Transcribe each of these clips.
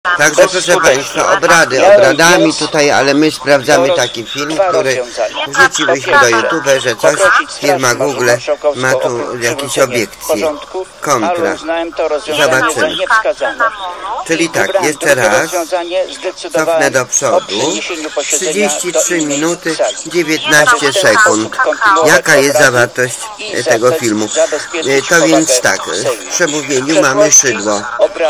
Także proszę Państwa, obradami tutaj, ale my sprawdzamy taki film, który wrzuciłyśmy do YouTube, że coś firma Google ma tu jakieś obiekcje, kontra. Zobaczymy. Czyli tak, jeszcze raz, cofnę do przodu, 33 minuty 19 sekund. Jaka jest zawartość tego filmu? To więc tak, w przemówieniu mamy szydło.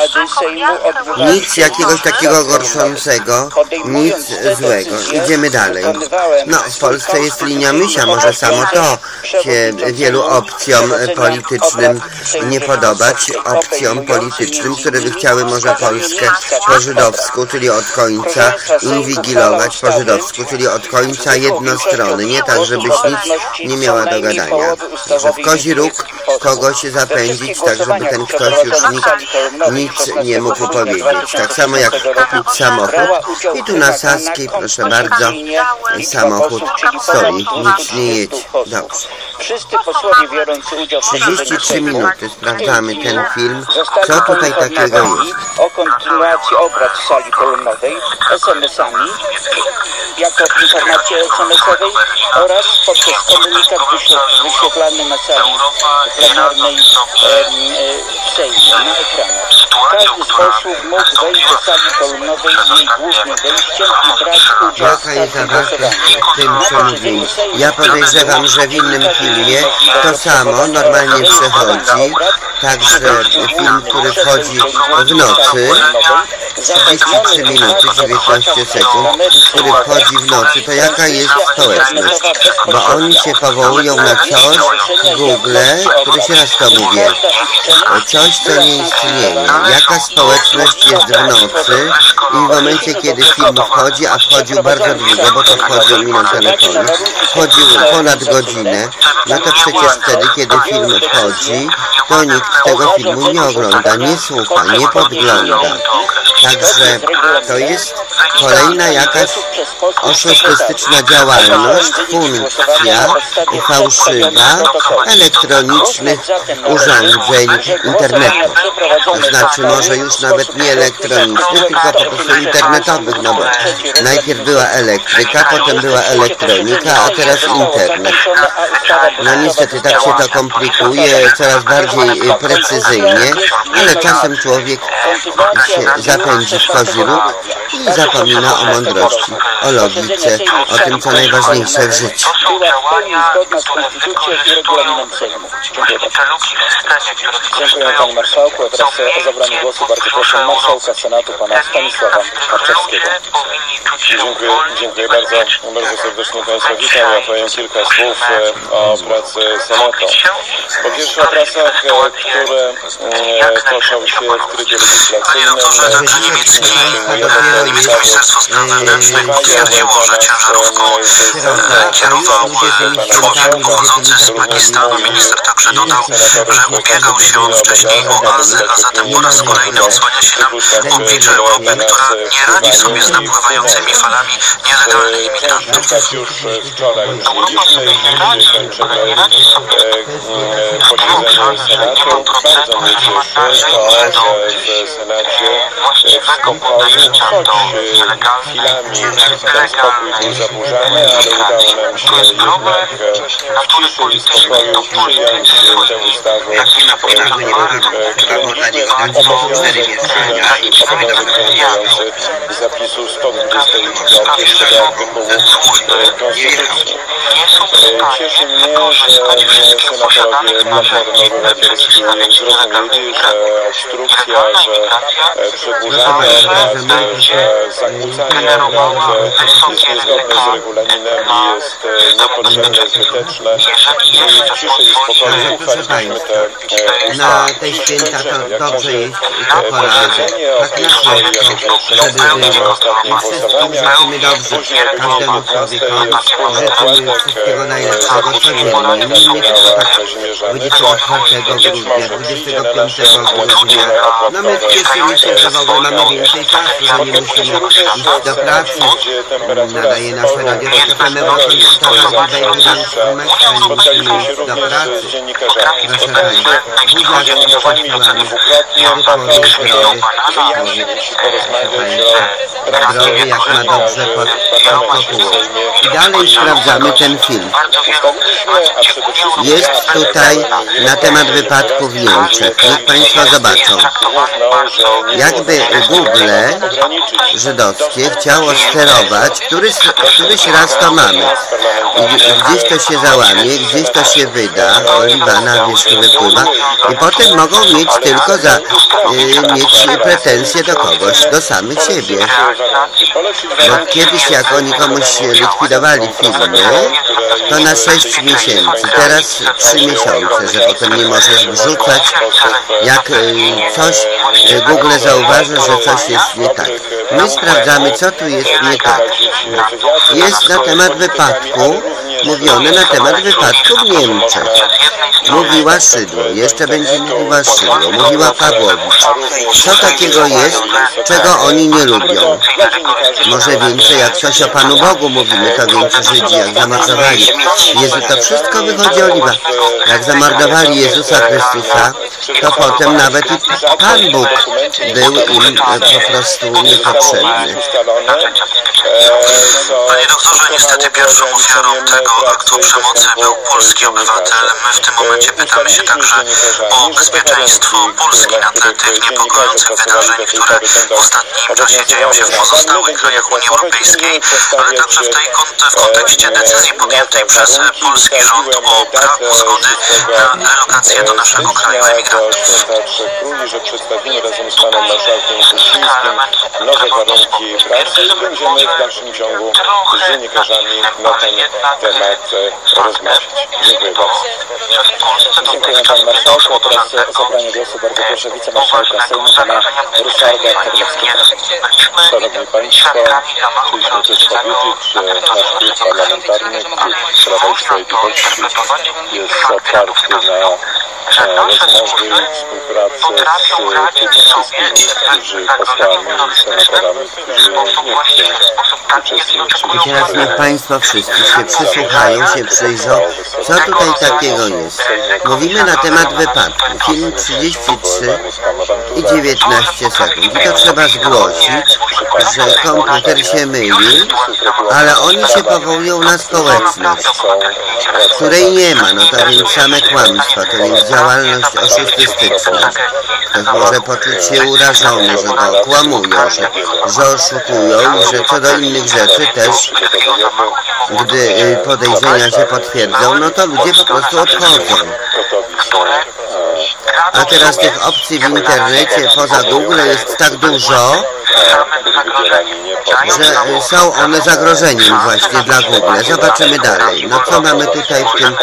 Nic jakiegoś takiego gorszącego, nic złego. Idziemy dalej. No, w Polsce jest linia mysia, może samo to się wielu opcjom politycznym nie podobać. Opcjom politycznym, które by chciały może Polskę po żydowsku, czyli od końca, inwigilować po żydowsku, czyli od końca jednostrony. Nie tak, żebyś nic nie miała do gadania. Że w kozi róg kogoś zapędzić, tak żeby ten ktoś już nic nie mógł powiedzieć. Tak samo jak kupić samochód. I tu na Saskiej, proszę bardzo, samochód stoi, nic nie jedzie. Dobrze. 33 minuty sprawdzamy ten film. Co tutaj takiego jest? O kontynuacji obrad w sali kolumnowej SMS-ami jako informacji SMS-owej oraz poprzez komunikat wyświetlany na sali plenarnej w Sejmie na ekranach. Każdy z posłów mógł wejść do sali kolumnowej jej głównym wejściem i brać udział Jaka jest zawartość w tym przemówieniu? Ja podejrzewam, że w innym filmie to samo normalnie przechodzi. Także film, który wchodzi w nocy, 33 minuty 19 sekund, który wchodzi w nocy, to jaka jest społeczność? Bo oni się powołują na coś w Google, który się raz to mówię, coś, co nie istnieje. Jaka społeczność jest w nocy i w momencie, kiedy film wchodzi, a wchodził bardzo długo, bo to wchodził mi na telefonie, wchodził ponad godzinę, no to przecież wtedy, kiedy film wchodzi, to nikt tego filmu nie ogląda, nie słucha, nie podgląda. Także to jest kolejna jakaś oszustyczna działalność, funkcja fałszywa elektronicznych urządzeń internetu. To znaczy może już nawet nie elektronicznych, tylko po prostu internetowych, no bo najpierw była elektryka, potem była elektronika, a teraz internet. No niestety tak się to komplikuje, coraz bardziej precyzyjnie, ale czasem człowiek się zapędzi w kozi róg i zapomina o mądrości, o logice, o tym, co najważniejsze w życiu. Dziękuję Panie Marszałku, a teraz o zabranie głosu bardzo proszę Marszałka Senatu, Pana Stanisława Marczewskiego. Dziękuję bardzo serdecznie Państwa witam. Ja powiem kilka słów o pracy Senatu. Po pierwsze o pracach, które toczą się w trybie legislacyjnym. Ministerstwo Spraw Wewnętrznych potwierdziło, że ciężarówką kierował człowiek pochodzący z Pakistanu. Minister także dodał, że ubiegał się on wcześniej o azyl, a zatem po raz kolejny odsłania się nam oblicze Europy, która nie radzi sobie z napływającymi falami nielegalnych imigrantów. Już wczoraj usłyszeliśmy i kończymy posiedzenie Senatu. Bardzo mnie cieszy to, że w Senacie współpracy, choć chwilami ten spokój był zaburzany, ale udało nam się jednak w ciszy i spokoju przyjąć tę ustawę, obowiązujący zapisu 122 pierwszego artykułu Konstytucji. Cieszy mnie, że senatorowie Platformy Obywatelskiej zrozumieli, że obstrukcja, że przedłużanie obrad, że zakłócanie obrad jest niezgodne z regulaminem i jest niepotrzebne, zbyteczne. I w ciszy i spokoju uchwaliliśmy te ustawy. Na tej święta to dobrze jest czekolada, tak na słodko, żeby było. I życzymy dobrze każdemu człowiekowi, życzymy wszystkiego najlepszego codziennie. Nie tylko tak 24 grudnia, 25 grudnia. No my cieszymy się, że w ogóle mamy więcej czasu, że nie musimy iść do pracy. Nadaje nasze radio, to FM Euro Kończyta, Baby Dance Mekka i musimy iść do pracy. Proszę Państwa, buziak pośpiewamy, człowiek zdrowy, zdrowy jak ma dobrze pod kopułą. I dalej sprawdzamy ten film. Jest tutaj na temat wypadku w Niemczech. Niech Państwo zobaczą. Jakby Google żydowskie chciało sterować, któryś raz to mamy. Gdzieś to się załamie, gdzieś to się wyda, oliwa na wierzch wypływa i potem mogą mieć tylko mieć pretensje do kogoś, do samych siebie. Bo kiedyś jak oni komuś likwidowali filmy, to na 6 miesięcy, teraz 3 miesiące, że potem nie możesz wrzucać, jak coś Google zauważy, że coś jest nie tak. My sprawdzamy, co tu jest nie tak. Jest na temat wypadku, mówione na temat wypadku w Niemczech. Mówiła Szydło, jeszcze będzie mówiła Szydło, mówiła Pawłowicz. Co takiego jest, czego oni nie lubią? Może więcej, jak coś o Panu Bogu mówimy, to więcej Żydzi, jak zamordowali Jezu, to wszystko wychodzi oliwa. Jak zamordowali Jezusa Chrystusa, to potem nawet i Pan Bóg był im po prostu niepotrzebny. Panie doktorze, niestety pierwszą ofiarą tego aktu przemocy był polski obywatel. My w tym momencie pytamy się także o bezpieczeństwo Polski na tle tych niepokojących wydarzeń, które w ostatnim czasie dzieją się w pozostałych krajach Unii Europejskiej, ale także w kontekście decyzji podjętej przez polski rząd o braku zgody na relokację do naszego kraju emigrantów. Że przedstawimy razem z panem marszałkiem Kuchcińskim nowe warunki pracy i będziemy w dalszym ciągu z dziennikarzami na ten temat rozmawiać. Dziękuję bardzo. Dziękuję panie marszałku. A teraz o zabranie głosu bardzo proszę wicemarszałka Sejmu pana Ryszarda Terleckiego. Szanowni Państwo, chcieliśmy też powiedzieć, że nasz klub parlamentarny, klub Prawa i Sprawiedliwości jest oparty na rozmowy i współpracy z tymi wszystkimi, posłami i senatorami, którzy nie chcą uczestniczyć. I teraz niech Państwo wszyscy się przysłuchają, się przyjrzą, co tutaj takiego jest. Mówimy na temat wypadku. Film 33 i 19 sekund. I to trzeba zgłosić, że komputer się myli, ale oni się powołują na społeczność, której nie ma, no to więc same kłamstwa, to więc działalność oszustystyczna. Ktoś może poczuć się urażony, że go kłamują, że oszukują i że co do innych rzeczy też, gdy podejrzenia się potwierdzą, no to ludzie po prostu odchodzą. A teraz tych opcji w internecie poza Google jest tak dużo, że są one zagrożeniem właśnie dla Google. Zobaczymy dalej. No co mamy tutaj w tym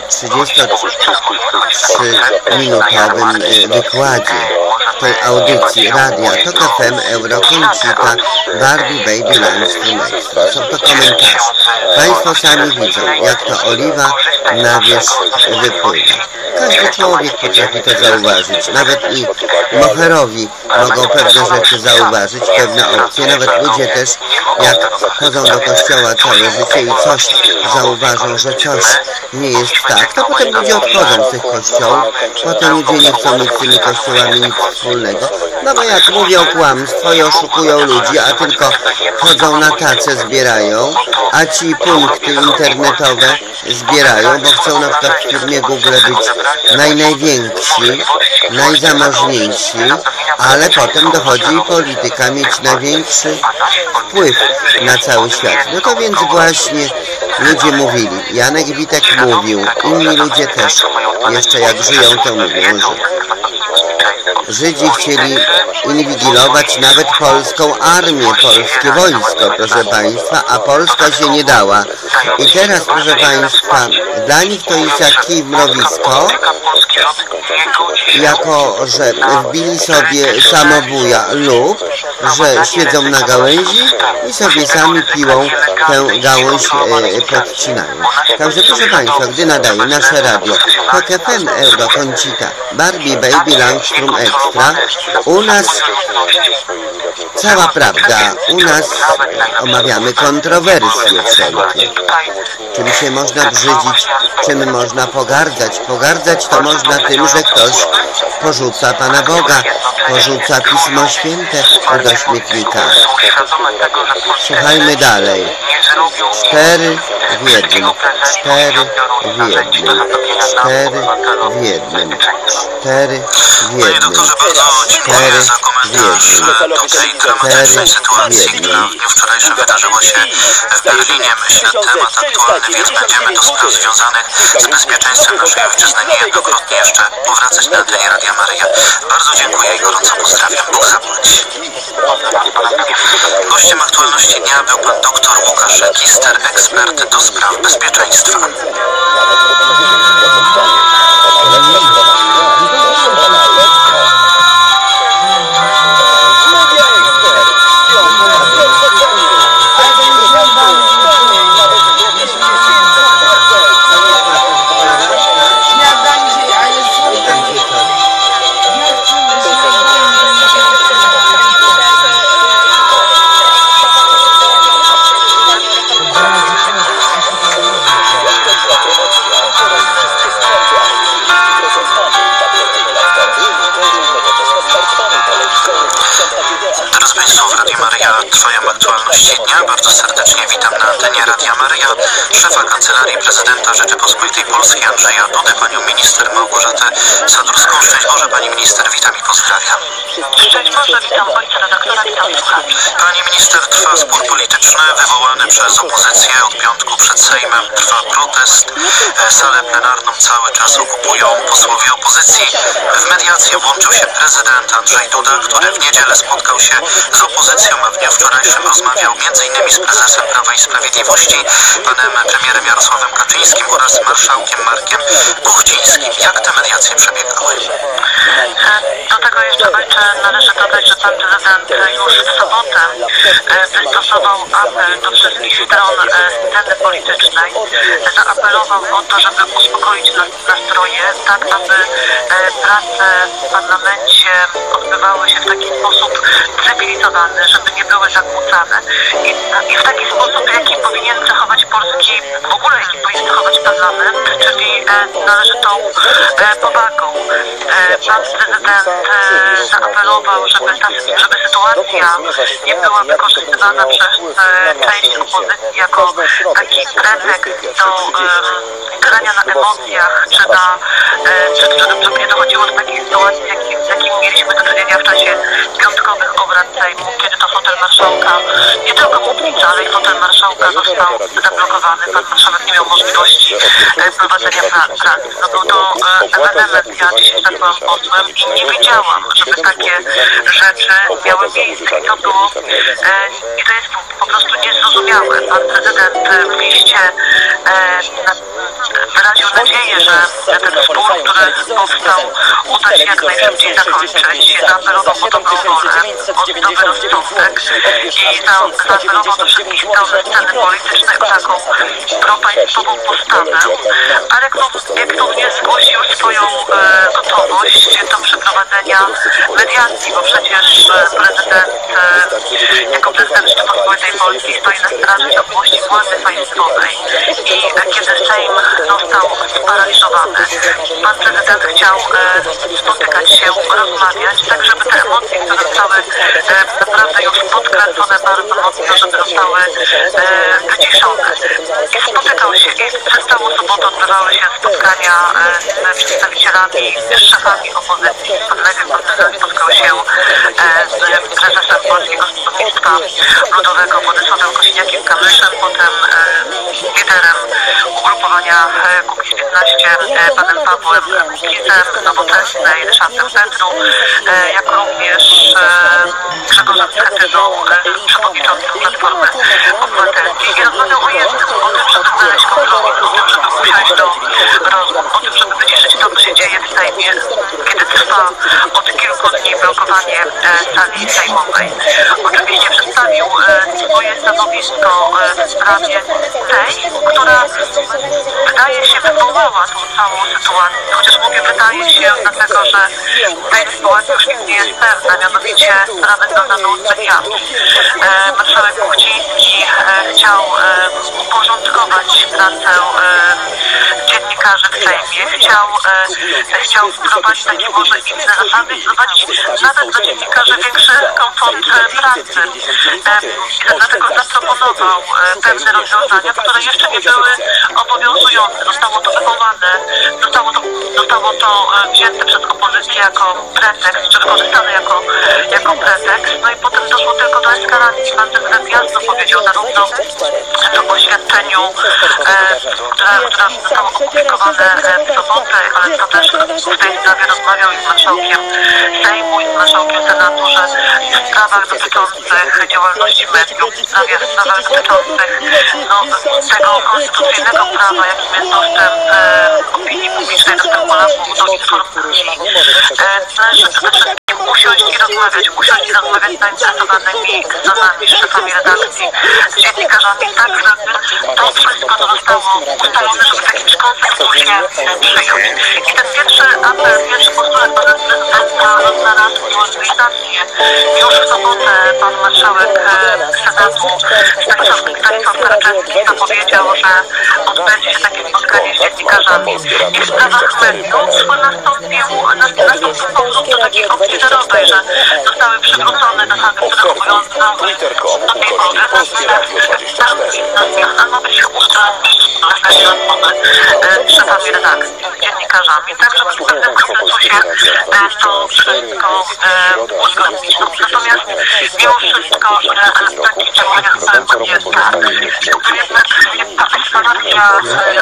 33-minutowym wykładzie tej audycji radia TOK FM Euro Kończyta Barbie Baby Dance Extra. Są to komentarze. Państwo sami widzą, jak to oliwa na wierzch wypływa. Każdy człowiek potrafi to zauważyć. Nawet i moherowi mogą pewne rzeczy zauważyć, pewne opcje. Nawet ludzie też, jak chodzą do kościoła całe życie i coś zauważą, że coś nie jest tak, to potem ludzie odchodzą z tych kościołów. Potem ludzie nie chcą mieć z tymi kościołami nic wspólnego. No bo jak mówią kłamstwo i oszukują ludzi, a tylko chodzą na tace, zbierają, a ci punkty internetowe zbierają, bo chcą na przykład w firmie Google być najwięksi, najzamożniejsi, ale potem dochodzi i polityka mieć największy wpływ na cały świat. No to więc właśnie ludzie mówili, Janek Witek mówił, inni ludzie też, jeszcze jak żyją to mówią, że Żydzi chcieli inwigilować nawet polską armię, polskie wojsko, proszę Państwa, a Polska się nie dała. I teraz, proszę Państwa, dla nich to jest jak kij w mrowisko, jako że wbili sobie samobuja lub że siedzą na gałęzi i sobie sami piłą tę gałąź podcinają. Także proszę Państwa, gdy nadaje nasze radio TOK FM, Euro Concita, Barbie, Baby, Langstrom Extra, u nas cała prawda, u nas omawiamy kontrowersje wszelkie. Czym się można brzydzić, czym można pogardzać. Pogardzać to można tym, że ktoś porzuca Pana Boga, porzuca Pismo Święte do śmietnika. Słuchajmy dalej. 4 w 1, 4 w 1, 4 w 1, 4 w 1. Panie doktorze, bardzo dziękuję za komentarz do tej dramatycznej sytuacji, która w dniu wczorajszym wydarzyła się w Berlinie. Myślę, temat aktualny, więc będziemy do spraw związanych z bezpieczeństwem naszej ojczyzny niejednokrotnie jeszcze powracać na antenie Radia Maryja. Bardzo dziękuję i gorąco pozdrawiam. Bóg zapłać. Gościem aktualności dnia był pan dr Łukasz Gister, ekspert do spraw bezpieczeństwa. Trwają aktualności dnia. Bardzo serdecznie witam na antenie Radia Maryja szefa Kancelarii Prezydenta Rzeczypospolitej Polskiej Andrzeja Dudy, panią minister Małgorzatę Sadurską. Szczęść Boże, pani minister, witam i pozdrawiam. Szczęść Boże, witam ojca redaktora, witam słuchaczy. Pani minister, trwa spór polityczny wywołany przez opozycję. Od piątku przed Sejmem trwa protest. Salę plenarną cały czas okupują posłowie opozycji. W mediację włączył się prezydent Andrzej Duda, który w niedzielę spotkał się z opozycją, a w dniu wczorajszym rozmawiał m.in. z prezesem Prawa i Sprawiedliwości, panem premierem Jarosławem Kaczyńskim oraz marszałkiem Markiem Kuchcińskim. Jak te mediacje przebiegały? Do tego jeszcze ojcze należy dodać, że pan prezydent już w sobotę wystosował apel do wszystkich stron sceny politycznej. Zaapelował o to, żeby uspokoić nastroje, tak aby prace w parlamencie odbywały się w taki sposób cywilizowany, żeby nie były zakłócane i w taki sposób, jaki powinien zachować polski, w ogóle jaki powinien zachować parlament, czyli należytą powagą. Pan prezydent zaapelował, żeby sytuacja nie była wykorzystywana przez część opozycji jako taki pretekst do grania na emocjach, żeby nie dochodziło do takich sytuacji, z jakimi mieliśmy do czynienia w czasie piątkowych obrad Sejmu, kiedy to fotel marszałka, nie tylko mównica, ale i fotel marszałka został zablokowany. Pan marszałek nie miał możliwości prowadzenia prac. No był to ewenement. Ja dzisiaj byłam posłem i nie wiedziałam, żeby takie rzeczy miały miejsce. I to było, i to jest po prostu niezrozumiałe. Pan prezydent w liście wyraził nadzieję, że ten spór, który powstał, uda się jak najszybciej zakończyć. Zaapelował o dobrą wolę, o dobry rozsądek i zaapelował do wszystkich stron sceny politycznej o taką propaństwową postawę, ale jak również zgłosił swoją gotowość do przeprowadzenia mediacji, bo przecież prezydent jako prezydent Rzeczypospolitej Polskiej stoi na straży ciągłości władzy państwowej i kiedy Sejm został sparaliżowany, pan prezydent chciał spotykać się, rozmawiać, tak żeby te emocje, które zostały naprawdę już podkręcone bardzo mocno, żeby zostały wyciszone. I spotykał się i przez całą sobotę odbywały się spotkania z przedstawicielami, z szefami opozycji. Najpierw pan prezydent spotkał się z prezesem Polskiego Stronnictwa Ludowego Władysławem Kosiniakiem-Kamyszem, potem liderem ugrupowania Kukiz-15 panem Pawłem Kukizem, Nowoczesnej, Ryszardem Petru, jak również Grzegorzem Schetyną, przewodniczącym Platformy Obywatelskiej. I rozmawiał o jednym, o tym, żeby znaleźć kompromis, o tym, żeby usiąść do rozmów, o tym, żeby wyciszyć to, co się dzieje w Sejmie, kiedy trwa od kilku dni i blokowanie sali sejmowej. Oczywiście przedstawił swoje stanowisko w sprawie tej, która wydaje się wywołała tą całą sytuację, chociaż mówię wydaje się, dlatego że tej sytuacji już nikt nie jest pewna, mianowicie sprawę związaną z mediami. Marszałek Kuchciński chciał uporządkować pracę dziennikarzy w Sejmie, chciał wprowadzić takie może inne zasady i wprowadzić nawet dla dziennikarzy większy komfort pracy. Dlatego zaproponował pewne rozwiązania, które jeszcze nie były obowiązujące. Zostało to wywołane, zostało to wzięte przez opozycję jako pretekst, czy wykorzystane jako pretekst. No i potem doszło tylko do eskalacji. Pan prezydent jasno powiedział zarówno w tym oświadczeniu, które zostało opublikowane w sobotę, ale to też w tej sprawie rozmawiał i z marszałkiem Sejmu, i z marszałkiem Senatu, że w sprawach dotyczących działalności mediów, w sprawach dotyczących tego konstytucyjnego prawa, jakim jest dostęp opinii publicznej, dostęp Polaków do informacji, należy przede wszystkim usiąść i rozmawiać z zainteresowanymi stronami, z szefami redakcji, z dziennikarzami, tak żeby to wszystko, co zostało ustalone, żeby w jakimś konsensusie przyjąć. I ten pierwszy apel, pierwszy postulat pana prezydenta znalazł realizację. Już w sobotę pan marszałek Senatu Stanisław Karczewski zapowiedział, że odbędzie się takie spotkanie z dziennikarzami. I w sprawach mediów nastąpił powrót do takiej opcji zerowej, że zostały przywrócone zasady, które obowiązują do tej pory. Ma być z szefami redakcji, z dziennikarzami, tak żeby w pewnym konsensusie to wszystko uzgodnić. Natomiast mimo wszystko takie działania zostały podjęte. To jednak ta eskalacja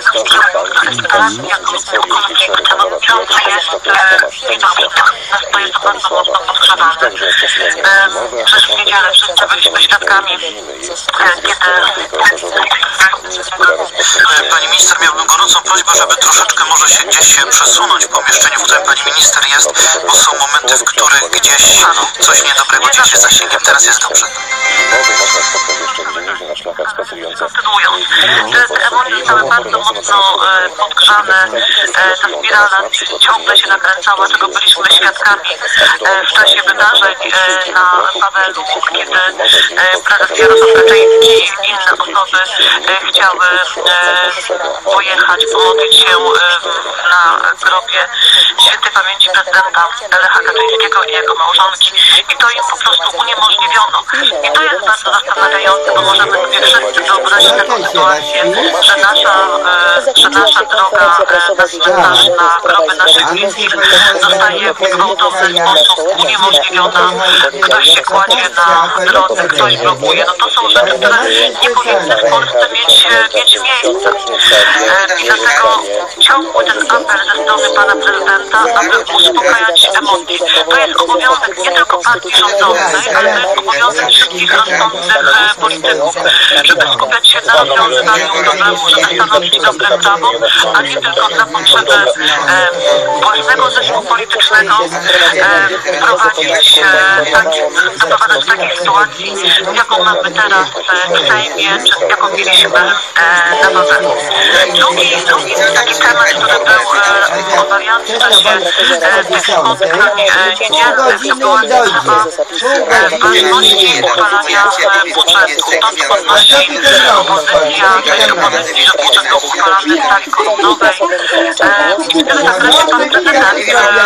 konfliktu to jest to bardzo mocno podgrzewane. Przecież w niedzielę wszyscy byliśmy świadkami, Pani minister, miałbym gorącą prośbę, żeby troszeczkę może się gdzieś przesunąć w pomieszczeniu, w którym pani minister jest, bo są momenty, w których gdzieś coś niedobrego dzieje się z zasięgiem. Teraz jest dobrze. Kontynuując, te emocje zostały bardzo mocno podgrzane, ta spirala ciągle się nakręcała, czego byliśmy świadkami w czasie wydarzeń na Wawelu, kiedy prezes Jarosław Kaczyński i inne osoby chciały pojechać, pomodlić się na grobie świętej pamięci prezydenta Lecha Kaczyńskiego i jego małżonki. I to im po prostu uniemożliwiono. I to jest bardzo zastanawiające, bo możemy sobie wszyscy wyobrazić taką sytuację, że nasza droga na cmentarz, na groby naszych bliskich zostaje w gwałtowny sposób uniemożliwiona. Ktoś się kładzie na drodze, ktoś blokuje. No to są rzeczy, które nie powinny w Polsce mieć miejsca. I dlatego ciągły ten apel ze strony pana prezydenta, aby uspokajać emocje. To jest obowiązek nie tylko partii rządzącej, ale to jest obowiązek wszystkich rozsądnych polityków, żeby skupiać się na rozwiązywaniu problemu, żeby stanowić dobre prawo, a nie tylko na potrzeby własnego zysku politycznego doprowadzać do takiej sytuacji, jaką mamy teraz w Sejmie, czy jaką mieliśmy na Wawelu. Drugi taki temat, który był omawiany w czasie tych spotkań niedzielnych, to była sprawa ważności uchwalania budżetu. To podnosi opozycja, część opozycji, że budżet był uchwalany w sali kolumnowej. W tym zakresie pan prezydent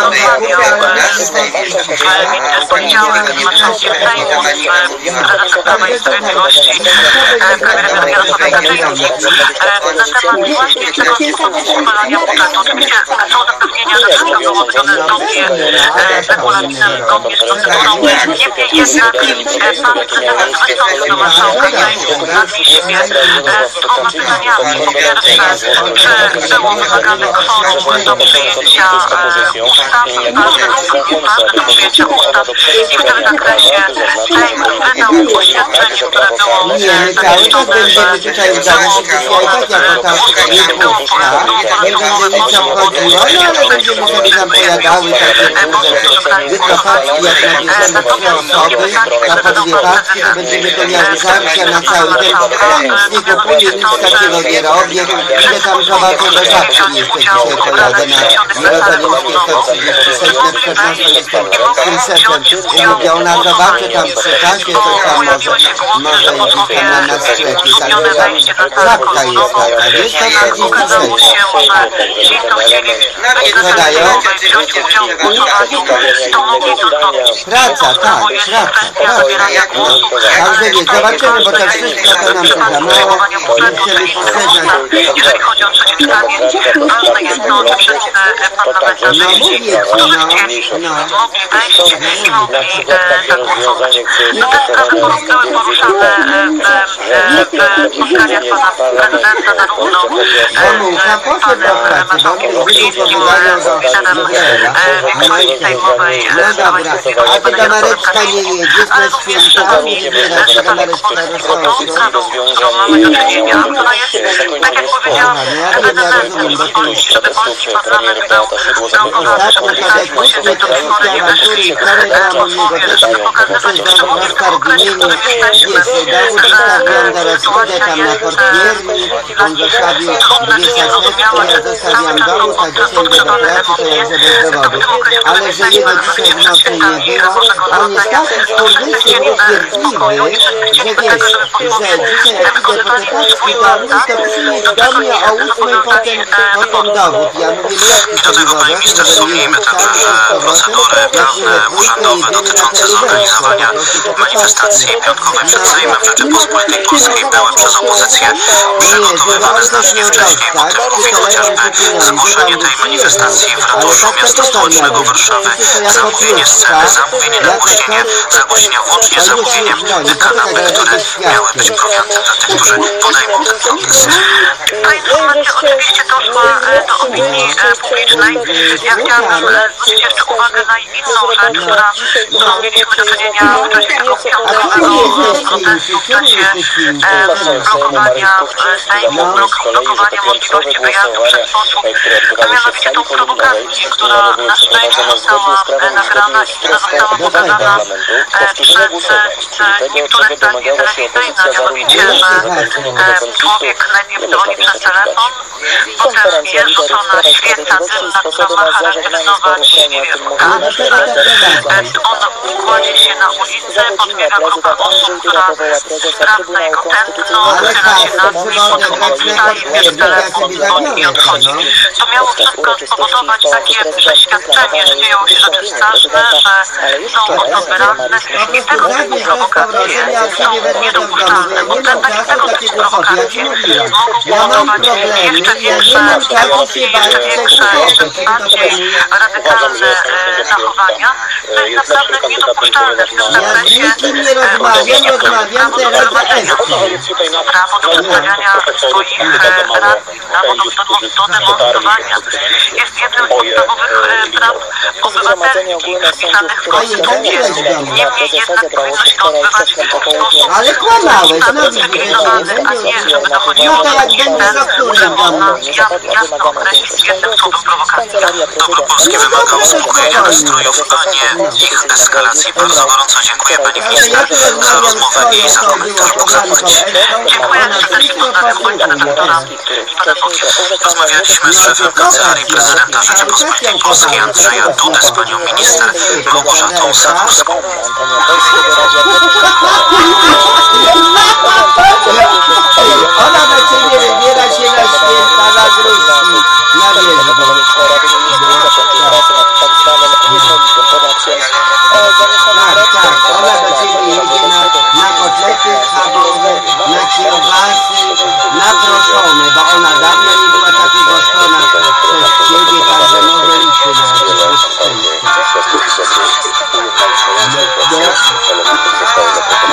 rozmawiał w poniedziałek z marszałkiem Sejmu, z prezesem Prawa i Sprawiedliwości, premierem Jarosławem Kaczyńskim, na temat właśnie tego sposobu uchwalania budżetu. Oczywiście są zapewnienia, że wszystko było zrobione zgodnie z regulaminem, zgodnie z procedurą. Niemniej jednak pan prezydent wystąpił do marszałka Sejmu na piśmie z dwoma pytaniami. Po pierwsze, czy było wymagane kworum do przyjęcia ustaw, ważne do przyjęcia ustaw, i w tym zakresie Sejm wydał oświadczenie, które było Nie, my cały czas będziemy tutaj w domu dzisiaj, tak jako ta niepuszka, nie będzie nic obchodziło, no ale będziemy sobie tam pojadały takie rzeczy. Jutro paczki, jak nabierzemy 3 osoby, na po 2 paczki, to będziemy to miały żarcia na cały ten. Ja nic nie kupuję, nic takiego nie robię, idę tam zobaczę do żabki jeszcze dzisiaj pojadę na Narodowskie 136, na 14 jestem tym szefem ulubiona, zobaczę tam przy kasie, coś tam może gdzieś tam na sklepie, także tam żabka jest taka, jest to 46. Co dają? Praca, tak, praca. Także nie, zobaczymy, bo to wszystko to nam się za mało, nie chcemy poszerzać. Jeżeli chodzi o trzecie czytanie, ważne jest to, że wszyscy parlamentarzyści mogli wejść i mogli zagłosować. No te sprawy były poruszane w spotkaniach pana prezydenta, zarówno panem marszałkiem Kuchcińskim, liderem Większości Sejmowej, A ty ta Mareczka nie jedziesz na święta, nie wybierasz się Mareczka na tą sprawą, z którą mamy do czynienia, która jest, tak jak powiedziałam, ewenementem, żeby polski parlament był zrealizowany, żeby pisaliśmy się do stworzenia weszli posłowie, żeby pokazywać członkom określić, że sytuacja jest trudna, czy niezrozumiała, że cały czas odgrzebane jest ale że jego dzisiaj w nocy nie było, on jest tak skurwysynie upierdliwy, że wiesz, że dzisiaj jak idę po te paczki do mnie, to przynieść do mnie o 8 potem dowód. Ja mówię, I do tego, pani minister, wspomnijmy także, że procedury prawne, urzędowe dotyczące zorganizowania manifestacji piątkowej przed Sejmem Rzeczypospolitej Polskiej były przez opozycję przygotowywane znacznie wcześniej. Motywów chociażby zgłoszenie tej manifestacji w ratuszu Miasta Stołecznego Warszawy, zamówienie sceny, zamówienie nagłośnienia włącznie z zamówieniem kanałów, które miały być prowiantem dla tych, którzy podejmą ten protest. Ta informacja oczywiście doszła do opinii publicznej. Ja chciałabym zwrócić jeszcze uwagę na inną rzecz, którą mieliśmy do czynienia w czasie tego piątkowego protestu, w czasie blokowania Sejmu, blokowania możliwości wyjazdu przez posłów, a mianowicie tą prowokację, która na szczęście została nagrana i która została pokazana przez niektóre stacje telewizyjne, mianowicie, że człowiek najpierw dzwoni przez telefon, potem jest rzucona świeca dymna, która ma charakteryzować, nie wiem, gaz, on kładzie się na ulicy, podbiega grupa osób, która sprawdza jego tętno, chyla się nad nim, potem wstaje, bierze telefon, dzwoni i odchodzi. To miało wszystko spowodować takie przeświadczenie, że dzieją się rzeczy straszne, że są osoby ranne i tego typu prowokacje są niedopuszczalne, bo takie prowokacje mogą powodować jeszcze większe bardziej radykalne zachowania. To jest naprawdę niedopuszczalne w tym zakresie. Prawo do przedstawiania swoich rad, prawo do demonstrowania jest jednym z podstawowych praw obywatelskich wpisanych w konstytucję. Niemniej jednak powinno się to odbywać w sposób ale kłamałeś, no widzisz, a nie, żeby dochodziło do że można jasno określić jednym słowem prowokację. Dobro Polskie wymaga uspokojenia nastrojów, a nie ich eskalacji. Bardzo gorąco dziękuję pani minister za rozmowę i za komentarz. Bóg zapłać. Dziękuję serdecznie, pozdrawiam ojca redaktora i pana posła. Rozmawialiśmy z szefem Kancelarii Prezydenta Rzeczypospolitej Polskiej Andrzeja Dudy z panią minister Małgorzatą Sadowską. Ona na ciebie wybiera się na święta, na gruszki, na wierzbę. Tak, ona do ciebie jedzie na kotlety schabowe, na kiełbasy, na proszone, bo ona dawno nie była takiego sztona przez ciebie, także może liczy na to.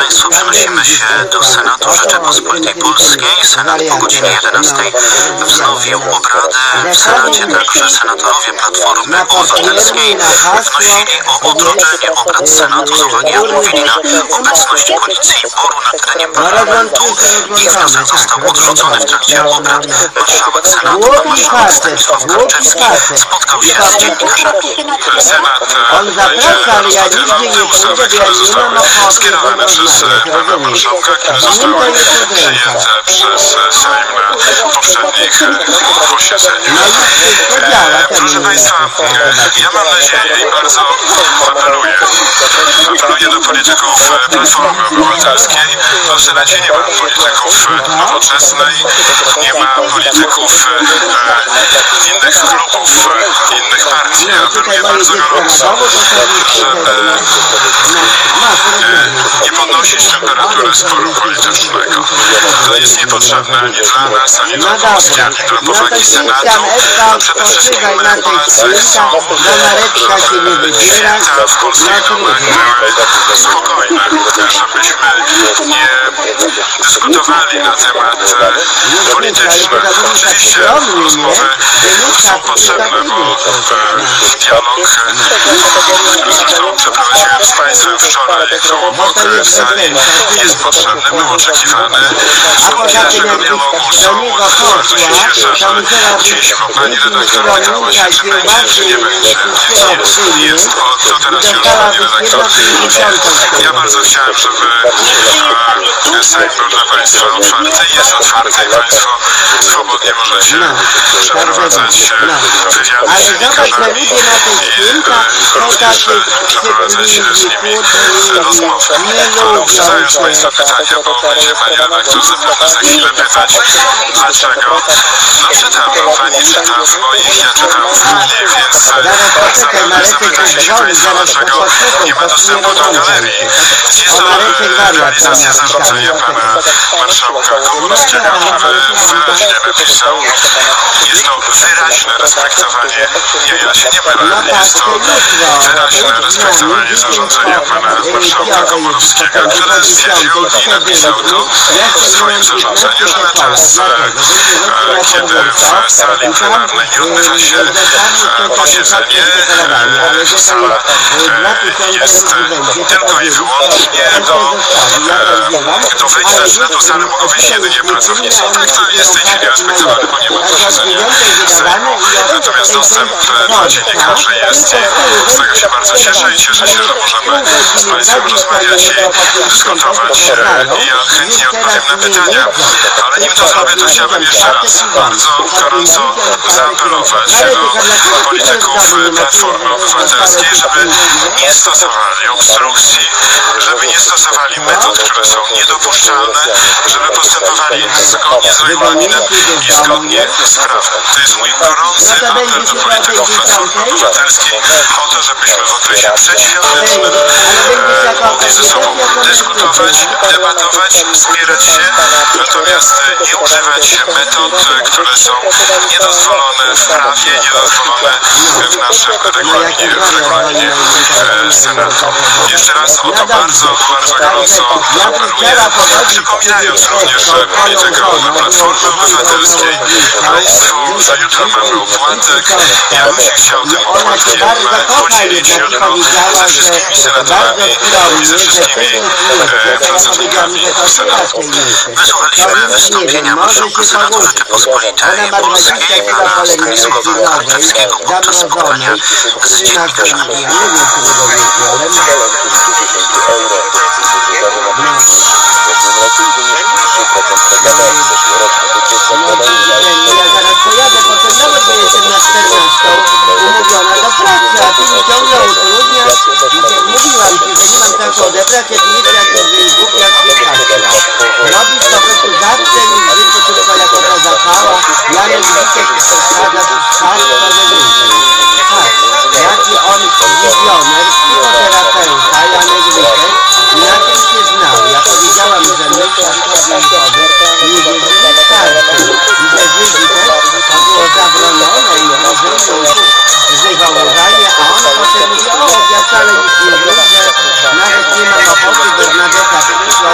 Państwo, przenosimy się do Senatu Rzeczypospolitej Polskiej. Senat po godzinie 11 wznowił obrady. W Senacie także senatorowie Platformy Obywatelskiej wnosili o odroczenie obrad Senatu z uwagi, jak mówili, na obecność policji i BOR-u na terenie parlamentu. Ich wniosek został odrzucony w trakcie obrad. Marszałek Senatu, marszałek Stanisław Karczewski spotkał się z dziennikarzami. Senat rozpatrzył ustawy, które zostały skierowane przez pana marszałka, które zostały przyjęte przez Sejm na poprzednich posiedzeniach. Proszę Państwa, ja mam nadzieję i bardzo apeluję do polityków Platformy Obywatelskiej. W Senacie nie ma polityków Nowoczesnej, nie ma polityków innych klubów, innych partii. Apeluję bardzo gorąco, żeby nie podnosić temperatury sporu politycznego. To jest niepotrzebne ani dla nas, ani dla Polski, ani dla powagi Senatu. A przede wszystkim Polacy chcą, żeby święta w polskich domach były spokojne, żebyśmy nie dyskutowali na temat polityczny. Oczywiście rozmowy są potrzebne, bo dialog, który zresztą przeprowadziłem z Państwem wczoraj koło obok w sali, jest potrzebny, był oczekiwany. Warunki naszego dialogu są, bardzo się cieszę, że dziś pani redaktor pytała się, czy będzie, czy nie będzie. Jest. To teraz już pani redaktor wie. Ja bardzo chciałem, żeby Sejm był dla Państwa otwarty. Jest otwarty i Państwo swobodnie możecie przeprowadzać wywiady z dziennikarzami i przeprowadzać z nimi rozmowy. Uprzedzając Państwa pytania, bo będzie pani redaktor zapewne za chwilę pytać, dlaczego. No czytam, pani czyta w moich, ja czytam w innej, więc zapewne zapytacie się Państwo, dlaczego nie ma dostępu do galerii. Jest to realizacja zarządzenia pana marszałka Komorowskiego, który wyraźnie napisał, jest to wyraźne respektowanie, ja się nie mylę, jest to wyraźne respektowanie zarządzenia pana marszałka Komorowskiego, który stwierdził i napisał tu w swoim zarządzeniu, że na czas, kiedy w sali plenarnej nie odbywa się posiedzenie, sala jest tylko i wyłącznie do wejścia Senatu salę mogą wyjść jedynie pracownicy. Tak to jest w tej chwili respektowane, bo nie ma posiedzenia Sejmu. Natomiast dostęp dla dziennikarzy jest i z tego się bardzo cieszę i cieszę się, że możemy z Państwem rozmawiać i dyskutować. I ja chętnie odpowiem na pytania, ale nim to zrobię, to chciałbym jeszcze raz bardzo gorąco zaapelować do polityków Platformy Obywatelskiej, żeby nie stosowali obstrukcji, żeby nie stosowali metod, które są niedopuszczalne, żeby postępowali zgodnie z regulaminem i zgodnie z prawem. To jest mój gorący apel do polityków Platformy Obywatelskiej o to, żebyśmy w okresie przedświątecznym mogli ze sobą dyskutować, debatować, wspierać się, natomiast nie używać metod, które są niedozwolone w prawie, niedozwolone w naszym regulaminie Senatu. Jeszcze raz o to bardzo gorąco apeluję, przypominając również politykom Platformy Obywatelskiej, Państwu, że jutro mamy opłatek. Ja bym się chciał tym opłatkiem podzielić jutro ze wszystkimi senatorami i ze wszystkimi pracownikami Senatu. Wysłuchaliśmy wystąpienia marszałka Senatu Rzeczypospolitej Polskiej, pana Stanisława Karczewskiego, podczas spotkania z dziennikarzami. Ja zaraz pojadę, potem nawet bo jestem na 14 umówiona do pracy, a ty mi ciągle utrudniasz i mówiłam ci, że nie mam czasu odebrać, jak nie jak głupia świetlaczka. Robisz to po prostu zawsze mi w życiu tylko jako ta zapała, Janek Witek przeszkadza wszystko we więcej. Tak, jaki on wizjoner, psychoterapeuta, Janek Witek, na tym się znał. Ja powiedziałam, że myśl człowiekowy nie wierzymy w karty i że Żydzi też to było zabronione i wywoływanie, a on potem mówi, o, ja wcale nic nie wrócę, nawet nie mam ochoty, Bernadetta przyszła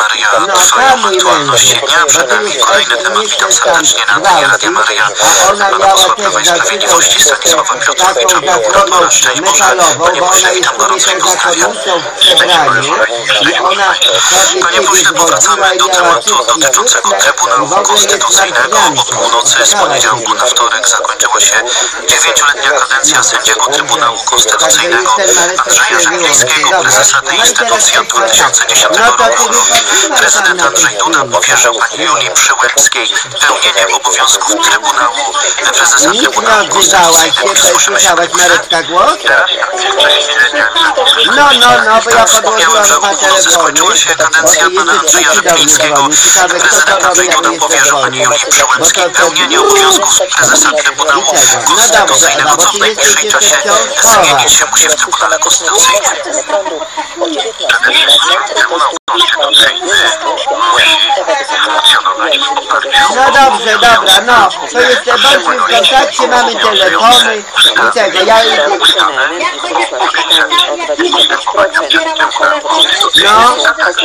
Maria, Twoją aktualność dnia przed nami. Kolejny temat. Witam serdecznie na antenie Radia Maria. Pana posła Prawa i Sprawiedliwości Stanisława Piotrowicza było na szczęść Boże. Panie pośle, witam gorąco i pozdrawiam. Panie pośle, powracamy do tematu dotyczącego Trybunału Konstytucyjnego. Od północy z poniedziałku na wtorek zakończyła się 9-letnia kadencja sędziego Trybunału Konstytucyjnego Andrzeja Rzeplińskiego, prezesa tej instytucji od 2010 roku. Prezydent Andrzej Duda powierzył pani Julii Przyłębskiej pełnienie obowiązków Trybunału prezesa Trybunału Konstytucyjnego. Słyszymy się, panie pośle? Bo ja Wspomniałem, że o północy skończyła się kadencja pana Andrzeja Rzeplińskiego. Prezydent Andrzej Duda powierzył pani Julii Przyłębskiej pełnienie obowiązków prezesa Trybunału Konstytucyjnego, co w najbliższej czasie zmienić się musi w Trybunale Konstytucyjnym. Trybunał Konstytucyjny No dobrze, dobra, no. To jest, bądźmy w kontakcie, mamy telefony i tego, ja idę. No.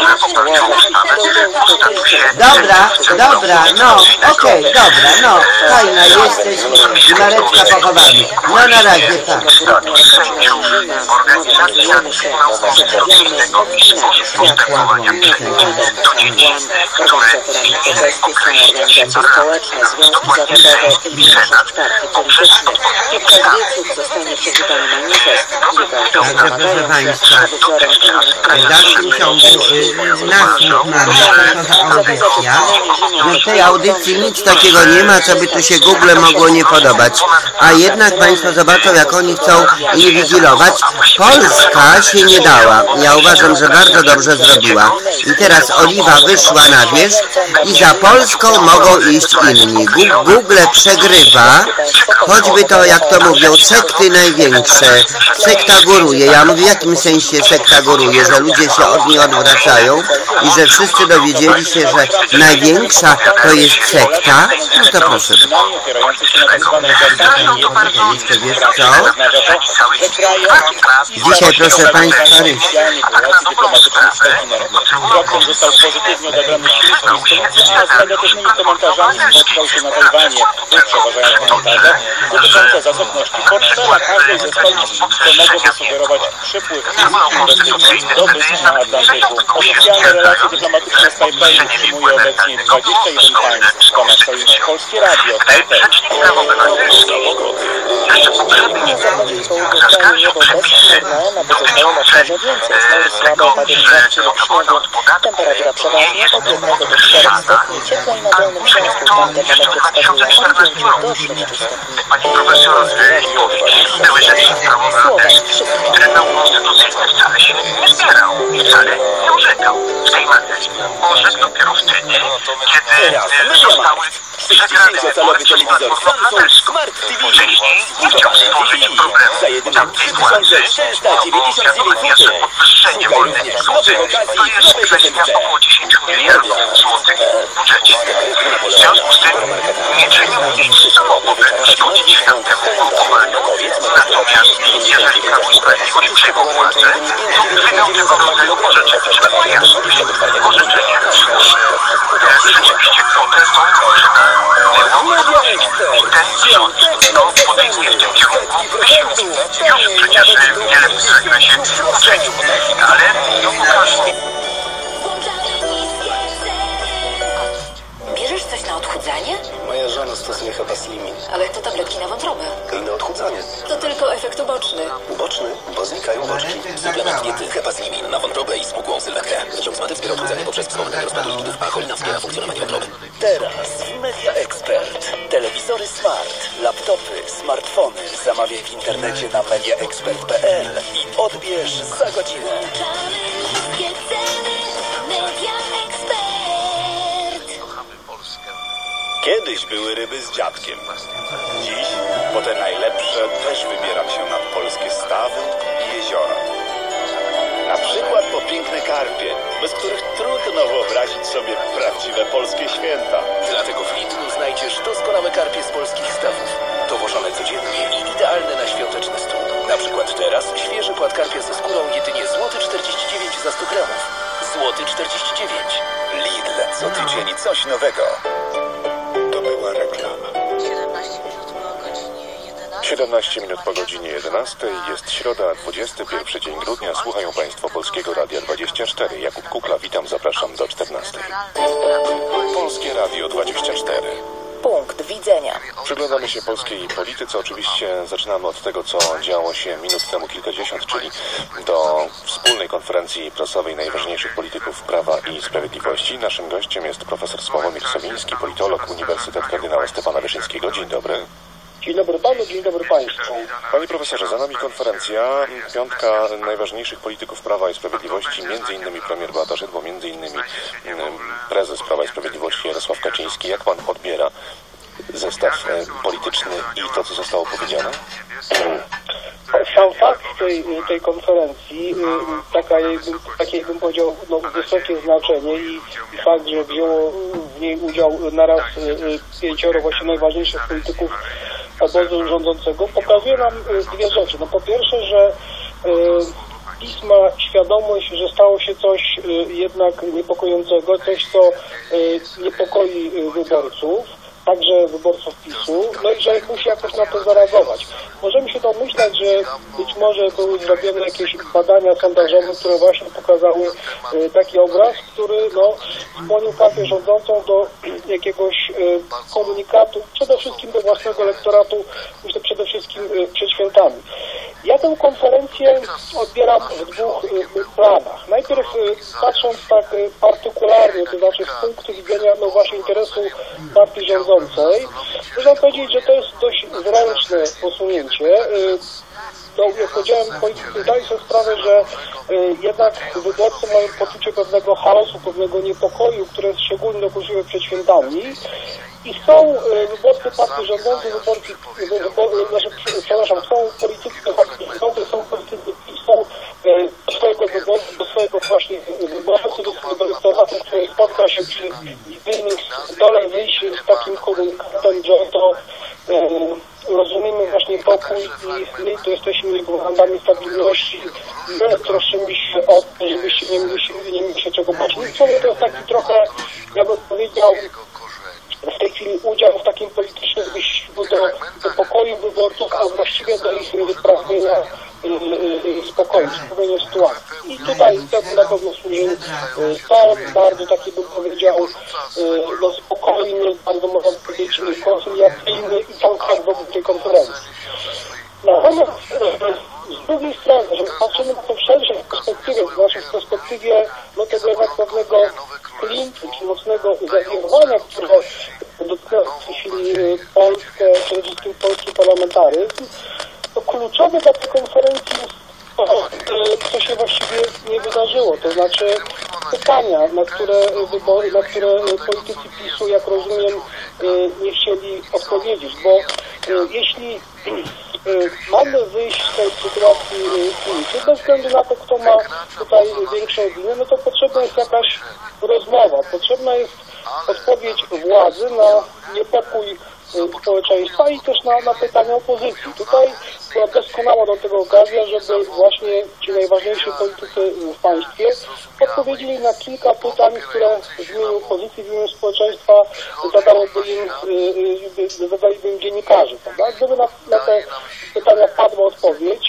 Dobra, no. Okej, dobra, no. Fajna jesteś i Mareczka pochowamy. No na razie, tak. Organizacja Trybunału Konstytucyjnego i sposób postępowania do dziedziny, które inne określa się dokładnie Sejm i Senat poprzez odpowiednie ustawy. Także proszę Państwa, w dalszym ciągu nasłuch mamy, co to za audycja. No w tej audycji nic takiego nie ma, co by tu się Google mogło nie podobać. A jednak Państwo zobaczą, jak oni chcą inwigilować. Polska się nie dała. Ja uważam, że bardzo dobrze zrobiła. I teraz Oliwa wyszła na wierzch i za Polską mogą iść inni. Google przegrywa, choćby to, jak to mówią, sekty największe. Sekta góruje. Ja mówię, w jakim sensie sekta góruje? Że ludzie się od niej odwracają i że wszyscy dowiedzieli się, że największa to jest sekta. No to proszę. Jeszcze wiesz co? Dzisiaj, proszę Państwa, Raptem został pozytywnie odebrany a z negatywnymi komentarzami spotkał się na Tajwanie. Przeważają komentarze dotyczące zasobności portfela każdej ze stolic, co mogłoby sugerować przypływ inwestycji do wysp na Atlantyku. Oficjalne relacje dyplomatyczne z Tajpej utrzymuje obecnie 21 państw. Tomasz Solina, Polskie Radio, Tajpej. Jeszcze poprzedni zaskarżył przepisy dotyczące tego, że swobodna od podatku nie jest podwyższana. Ale jeszcze w 2014 roku pani profesor Lipowicz, były rzecznik praw obywatelskich, Trybunał Konstytucyjny wcale się nie zbierał, wcale nie orzekał w tej materii. Orzekł dopiero wtedy, kiedy zostały przegrane wybory przez Platformę Obywatelską. Wcześniej nie chciał stworzyć problemu tamtej władzy, bo wiadomo, że podwyższenie wolnej wzrostu to jest kwestia około 10 miliardów złotych w budżecie. W związku z tym nie czynił nic, co mogłoby szkodzić tamtemu kupowaniu. Natomiast jeżeli Prawo i Sprawiedliwość przejmą władzę, wydał tego rodzaju orzeczenie, żeby jasność. Orzeczenie słuszne. Rzeczywiście kwotę są różne. I ten rząd podejmuje w tym kierunku wysiłki. Już przecież wiele w tym zakresie uczynił. Ale to pokaże. Bierzesz coś na odchudzanie? Moja żona stosuje Hepaslimin. Ale to tabletki na wątrobę. I na odchudzanie. To tylko efekt uboczny. Uboczny? Bo znikają boczki. Suplement diety Hepaslimin na wątrobę i smukłą sylwetrę. Longzmaty wspiera odchudzanie poprzez wspomaganie rozpadu liquidów, a cholina wspiera funkcjonowanie wątroby. Teraz w Media Expert. Telewizory smart, laptopy, smartfony. Zamawiaj w internecie na mediaexpert.pl i odbierz za godzinę. Kiedyś były ryby z dziadkiem. Dziś, po te najlepsze, też wybieram się nad polskie stawy i jeziora. Na przykład po piękne karpie, bez których trudno wyobrazić sobie prawdziwe polskie święta. Dlatego w Lidlu znajdziesz doskonałe karpie z polskich stawów. Dowożone codziennie i idealne na świąteczny stół. Na przykład teraz świeży płat karpia ze skórą jedynie złoty 49 za 100 gramów. zł. Lidl, co tydzień coś nowego. To była reklama. 17 minut po godzinie 11. Jest środa, 21 dzień grudnia. Słuchają Państwo Polskiego Radia 24. Jakub Kukla, witam, zapraszam do 14. Polskie Radio 24. Punkt widzenia. Przyglądamy się polskiej polityce. Oczywiście zaczynamy od tego, co działo się minut temu kilkadziesiąt, czyli do wspólnej konferencji prasowej najważniejszych polityków Prawa i Sprawiedliwości. Naszym gościem jest profesor Sławomir Sowiński, politolog, Uniwersytet Kardynała Stefana Wyszyńskiego. Dzień dobry. Dzień dobry panu, dzień dobry państwu. Panie profesorze, za nami konferencja, piątka najważniejszych polityków Prawa i Sprawiedliwości, między innymi premier Beata Szydło, między innymi prezes Prawa i Sprawiedliwości Jarosław Kaczyński. Jak pan odbiera zestaw polityczny i to, co zostało powiedziane? Sam fakt tej konferencji, takie bym powiedział, wysokie znaczenie i fakt, że wzięło w niej udział naraz 5 właśnie najważniejszych polityków obozu rządzącego, pokazuje nam dwie rzeczy. No po pierwsze, że PiS ma świadomość, że stało się coś jednak niepokojącego, coś, co niepokoi wyborców, także wyborców PiS-u, no i że musi jakoś na to zareagować. Możemy się domyślać, że być może były zrobione jakieś badania sondażowe, które właśnie pokazały taki obraz, który skłonił partię rządzącą do jakiegoś komunikatu, przede wszystkim do własnego elektoratu, myślę przede wszystkim przed świętami. Ja tę konferencję odbieram w dwóch planach. Najpierw patrząc tak partykularnie, to znaczy z punktu widzenia właśnie interesu partii rządzącej, można powiedzieć, że to jest dość zręczne posunięcie. Jak powiedziałem, politycy zdają sobie sprawę, że jednak wyborcy mają poczucie pewnego chaosu, pewnego niepokoju, które jest szczególnie dokuczywe przed świętami i chcą wyborcy partii rządzącej, są politycy partii rządzącej, są politycy PiS-u do swojego wyborcy, do swojego właśnie wyborcy, do swojego elektoratu, który spotka się przy jednym stole, wyjść z takim komunikatem, że to rozumiemy właśnie pokój i my tu jesteśmy gwarantami stabilności, my troszczymy się o to, żebyście nie mieli się czego bać. No to jest taki trochę, ja bym powiedział, w tej chwili udział w takim politycznym wyścigu do pokoju wyborców, a właściwie do ich wyprawienia spokoju, sprawienia sytuacji. I tutaj temu na pewno służy ton bardzo taki, bym powiedział, spokojny, bardzo można powiedzieć koncyliacyjny i tam tak wokół tej konferencji. Natomiast z drugiej strony, że patrzymy na to w szerszej perspektywie, to znaczy w perspektywie tego jednak pewnego klimatu, czy mocnego zawierowania, które dotyka w tej chwili Polskę, przede wszystkim polski parlamentaryzm, to kluczowe dla tej konferencji jest to, co się właściwie nie wydarzyło. To znaczy pytania, na które politycy PiS-u, jak rozumiem, nie chcieli odpowiedzieć, bo jeśli mamy wyjść z tej sytuacji klinicznej, bez względu na to, kto ma tutaj większą winę, no to potrzebna jest jakaś rozmowa, potrzebna jest odpowiedź władzy na niepokój społeczeństwa i też na pytania opozycji. Tutaj była doskonała do tego okazja, żeby właśnie ci najważniejsi politycy w państwie odpowiedzieli na kilka pytań, które w imieniu opozycji, w imieniu społeczeństwa zadaliby im dziennikarze. Prawda? Gdyby na te pytania padła odpowiedź,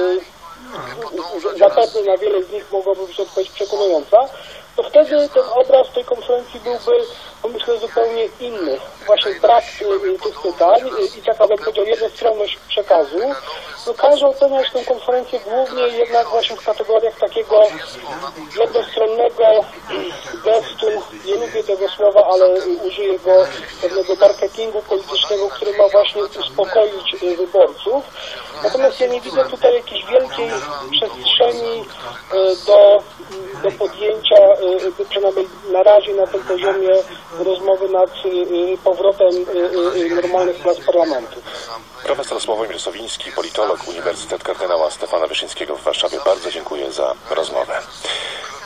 zapewne na wiele z nich mogłaby być odpowiedź przekonująca, to wtedy ten obraz tej konferencji byłby, myślę, zupełnie inny. Właśnie brak tych pytań i taka, bym powiedział, jednostronność przekazu każe oceniać tę konferencję głównie jednak właśnie w kategoriach takiego jednostronnego gestu, nie lubię tego słowa, ale użyję go, pewnego marketingu politycznego, który ma właśnie uspokoić wyborców. Natomiast ja nie widzę tutaj jakiejś wielkiej przestrzeni do podjęcia, przynajmniej na razie na tym poziomie rozmowy nad powrotem normalnych prac parlamentu. Profesor Sławomir Sowiński, politolog, Uniwersytet Kardynała Stefana Wyszyńskiego w Warszawie. Bardzo dziękuję za rozmowę.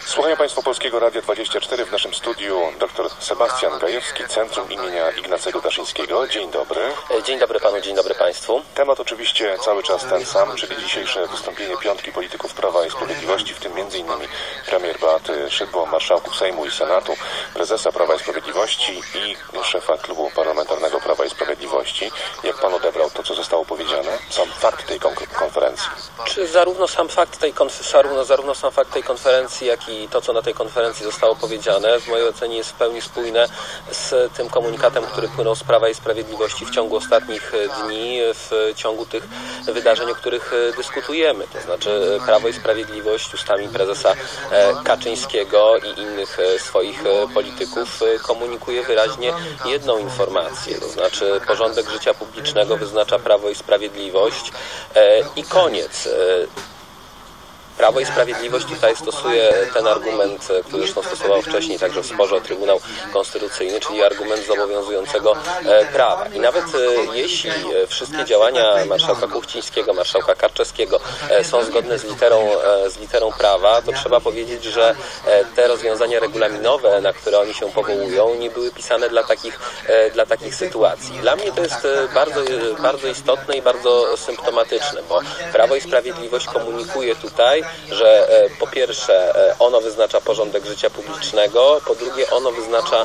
Słuchają Państwo Polskiego Radia 24. W naszym studiu dr Sebastian Gajewski, Centrum imienia Ignacego Daszyńskiego. Dzień dobry. Dzień dobry panu, dzień dobry państwu. Temat oczywiście cały czas ten sam, czyli dzisiejsze wystąpienie piątki polityków Prawa i Sprawiedliwości, w tym m.in. premier Beaty Szydło, marszałków Sejmu i Senatu, prezesa Prawa i Sprawiedliwości i szefa klubu parlamentarnego Prawa i Sprawiedliwości. Jak pan odebrał to, co zostało powiedziane? Sam fakt tej konferencji. Czy zarówno sam fakt tej konferencji, jak i to, co na tej konferencji zostało powiedziane, w mojej ocenie jest w pełni spójne z tym komunikatem, który płynął z Prawa i Sprawiedliwości w ciągu ostatnich dni, w ciągu tych wydarzeń, o których dyskutujemy. To znaczy Prawo i Sprawiedliwość ustami prezesa Kaczyńskiego i innych swoich polityków komunikuje wyraźnie jedną informację, to znaczy porządek życia publicznego wyznacza Prawo i Sprawiedliwość i koniec. Prawo i Sprawiedliwość tutaj stosuje ten argument, który zresztą stosował wcześniej także w sporze o Trybunał Konstytucyjny, czyli argument zobowiązującego prawa. I nawet jeśli wszystkie działania marszałka Kuchcińskiego, marszałka Karczewskiego są zgodne z literą prawa, to trzeba powiedzieć, że te rozwiązania regulaminowe, na które oni się powołują, nie były pisane dla takich sytuacji. Dla mnie to jest bardzo istotne i bardzo symptomatyczne, bo Prawo i Sprawiedliwość komunikuje tutaj, że po pierwsze ono wyznacza porządek życia publicznego, po drugie ono wyznacza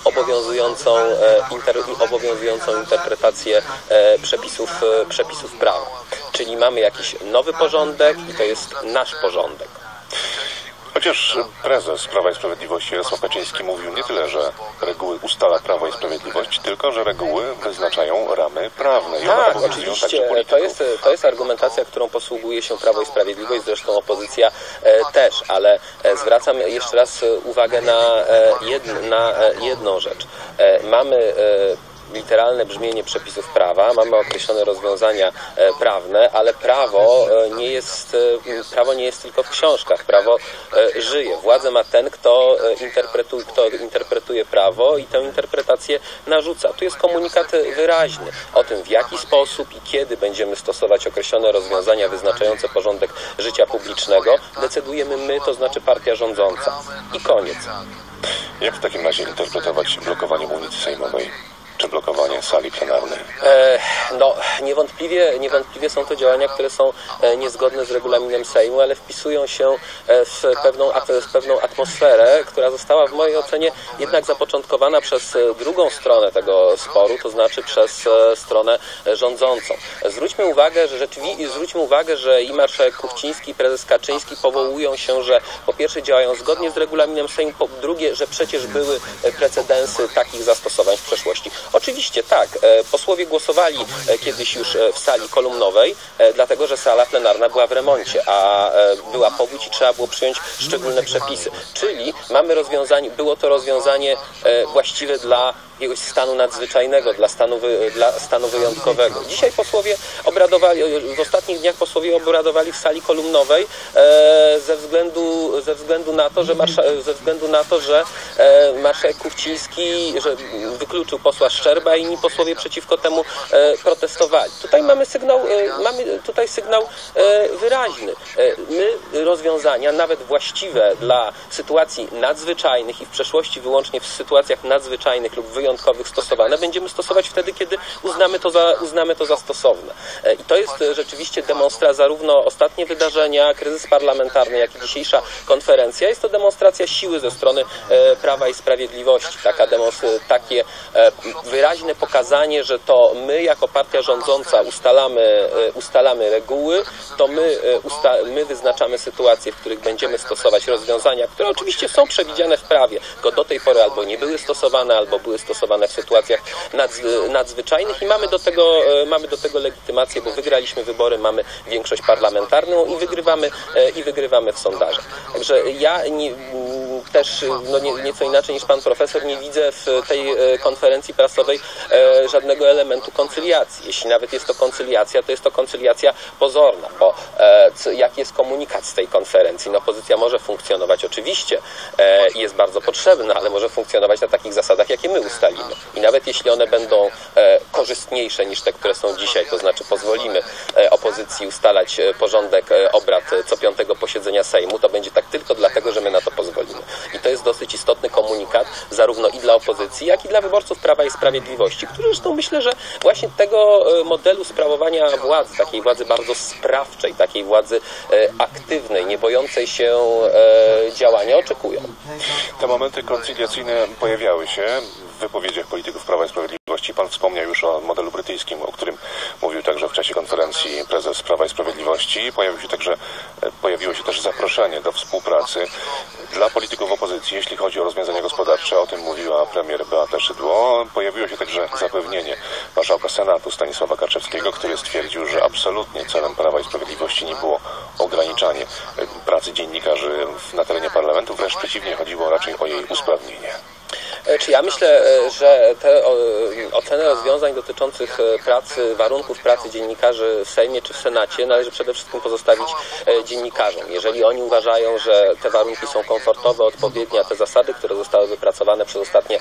obowiązującą interpretację przepisów prawa. Czyli mamy jakiś nowy porządek i to jest nasz porządek. Chociaż prezes Prawa i Sprawiedliwości Jarosław Kaczyński mówił nie tyle, że reguły ustala Prawo i Sprawiedliwość, tylko że reguły wyznaczają ramy prawne. I tak, oczywiście. To jest argumentacja, którą posługuje się Prawo i Sprawiedliwość, zresztą opozycja też, ale zwracam jeszcze raz uwagę na jedną rzecz. Mamy literalne brzmienie przepisów prawa, mamy określone rozwiązania prawne, ale prawo nie jest tylko w książkach, prawo żyje. Władzę ma ten, kto interpretuje prawo i tę interpretację narzuca. Tu jest komunikat wyraźny o tym, w jaki sposób i kiedy będziemy stosować określone rozwiązania wyznaczające porządek życia publicznego. Decydujemy my, to znaczy partia rządząca. I koniec. Jak w takim razie interpretować blokowanie mównicy sejmowej? Czy blokowanie sali plenarnej? Niewątpliwie są to działania, które są niezgodne z regulaminem Sejmu, ale wpisują się w pewną atmosferę, która została w mojej ocenie jednak zapoczątkowana przez drugą stronę tego sporu, to znaczy przez stronę rządzącą. Zwróćmy uwagę, że i marszałek Kuchciński, i prezes Kaczyński powołują się, że po pierwsze działają zgodnie z regulaminem Sejmu, po drugie, że przecież były precedensy takich zastosowań w przeszłości. Oczywiście tak, posłowie głosowali kiedyś już w sali kolumnowej, dlatego że sala plenarna była w remoncie, a była powódź i trzeba było przyjąć szczególne przepisy. Czyli było to rozwiązanie właściwe dla jakiegoś stanu nadzwyczajnego, dla stanu wyjątkowego. Dzisiaj w ostatnich dniach posłowie obradowali w sali kolumnowej ze względu na to, że marszałek Kuchciński wykluczył posła Szczerbę, a inni posłowie przeciwko temu protestowali. Tutaj mamy sygnał wyraźny. My rozwiązania, nawet właściwe dla sytuacji nadzwyczajnych i w przeszłości wyłącznie w sytuacjach nadzwyczajnych lub wyjątkowych stosowane, będziemy stosować wtedy, kiedy uznamy to za stosowne. I to jest rzeczywiście zarówno ostatnie wydarzenia, kryzys parlamentarny, jak i dzisiejsza konferencja, jest to demonstracja siły ze strony Prawa i Sprawiedliwości. Takie wyraźne pokazanie, że to my jako partia rządząca ustalamy reguły, to my wyznaczamy sytuacje, w których będziemy stosować rozwiązania, które oczywiście są przewidziane w prawie, tylko do tej pory albo nie były stosowane, albo były stosowane w sytuacjach nadzwyczajnych i mamy do tego legitymację, bo wygraliśmy wybory, mamy większość parlamentarną i wygrywamy w sondażach. Także ja też nieco inaczej niż pan profesor nie widzę w tej konferencji prasowej żadnego elementu koncyliacji. Jeśli nawet jest to koncyliacja, to jest to koncyliacja pozorna, bo jaki jest komunikat z tej konferencji? Opozycja może funkcjonować oczywiście i jest bardzo potrzebna, ale może funkcjonować na takich zasadach, jakie my ustalimy. I nawet jeśli one będą korzystniejsze niż te, które są dzisiaj, to znaczy pozwolimy opozycji ustalać porządek obrad co 5. posiedzenia Sejmu, to będzie tak tylko dlatego, że my na to pozwolimy. komunikat, zarówno i dla opozycji, jak i dla wyborców Prawa i Sprawiedliwości, którzy zresztą myślę, że właśnie tego modelu sprawowania władzy, takiej władzy bardzo sprawczej, takiej władzy aktywnej, nie bojącej się działania, oczekują. Te momenty koncyliacyjne pojawiały się w wypowiedziach polityków Prawa i Sprawiedliwości. Pan wspomniał już o modelu brytyjskim, o którym mówił także w czasie konferencji prezes Prawa i Sprawiedliwości. Pojawiło się też zaproszenie do współpracy dla polityków opozycji, jeśli chodzi o rozwiązania gospodarcze. O tym mówiła premier Beata Szydło. Pojawiło się także zapewnienie marszałka Senatu Stanisława Karczewskiego, który stwierdził, że absolutnie celem Prawa i Sprawiedliwości nie było ograniczanie pracy dziennikarzy na terenie parlamentu, wręcz przeciwnie, chodziło raczej o jej usprawnienie. Czy ja myślę, że te oceny rozwiązań dotyczących pracy, warunków pracy dziennikarzy w Sejmie czy w Senacie należy przede wszystkim pozostawić dziennikarzom. Jeżeli oni uważają, że te warunki są komfortowe, odpowiednie, a te zasady, które zostały wypracowane przez ostatnie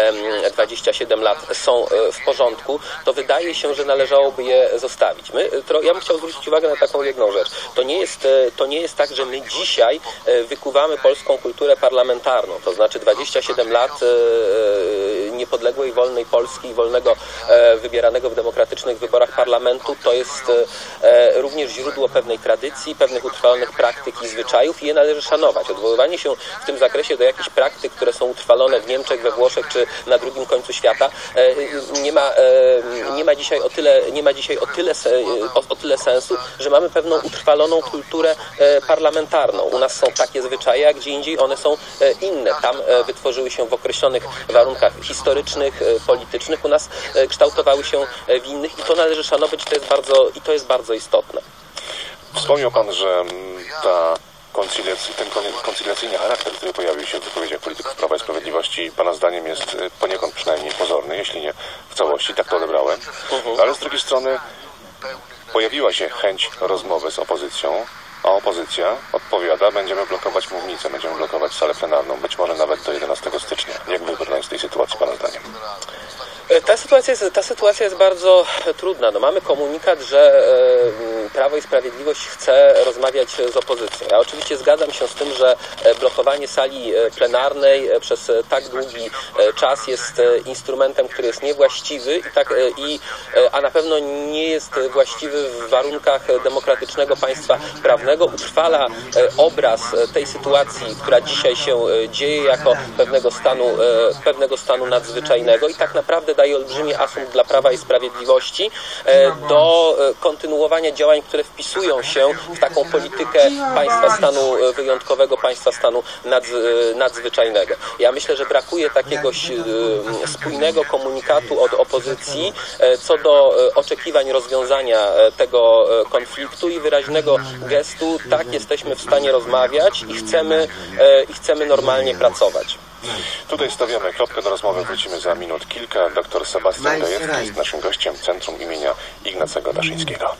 27 lat są w porządku, to wydaje się, że należałoby je zostawić. Ja bym chciał zwrócić uwagę na taką jedną rzecz. To nie jest tak, że my dzisiaj wykuwamy polską kulturę parlamentarną, to znaczy 27 lat niepodległej, wolnej Polski i wolnego, wybieranego w demokratycznych wyborach parlamentu, to jest również źródło pewnej tradycji, pewnych utrwalonych praktyk i zwyczajów i je należy szanować. Odwoływanie się w tym zakresie do jakichś praktyk, które są utrwalone w Niemczech, we Włoszech czy na drugim końcu świata, nie ma dzisiaj o tyle sensu, że mamy pewną utrwaloną kulturę parlamentarną. U nas są takie zwyczaje, a gdzie indziej one są inne. Tam wytworzyły się w określonych warunkach historycznych, politycznych, u nas kształtowały się w innych i to należy szanować i to jest bardzo istotne. Wspomniał Pan, że ten koncyliacyjny charakter, który pojawił się w wypowiedziach polityków Prawa i Sprawiedliwości, Pana zdaniem jest poniekąd przynajmniej pozorny, jeśli nie w całości, tak to odebrałem, ale z drugiej strony pojawiła się chęć rozmowy z opozycją, a opozycja odpowiada, będziemy blokować mównicę, będziemy blokować salę plenarną, być może nawet do 11 stycznia. Jak wybrnąć z tej sytuacji, Pana zdaniem? Ta sytuacja jest bardzo trudna. Mamy komunikat, że Prawo i Sprawiedliwość chce rozmawiać z opozycją. Ja oczywiście zgadzam się z tym, że blokowanie sali plenarnej przez tak długi czas jest instrumentem, który jest niewłaściwy a na pewno nie jest właściwy w warunkach demokratycznego państwa prawnego. Utrwala obraz tej sytuacji, która dzisiaj się dzieje jako pewnego stanu nadzwyczajnego i tak naprawdę daje olbrzymi asumpt dla Prawa i Sprawiedliwości do kontynuowania działań, które wpisują się w taką politykę państwa stanu wyjątkowego, państwa stanu nadzwyczajnego. Ja myślę, że brakuje takiegoś spójnego komunikatu od opozycji co do oczekiwań rozwiązania tego konfliktu i wyraźnego gestu, tak, jesteśmy w stanie rozmawiać i chcemy normalnie pracować. Tutaj stawiamy kropkę, do rozmowy wrócimy za minut kilka. Dr Sebastian Gajewski jest naszym gościem Centrum imienia Ignacego Daszyńskiego.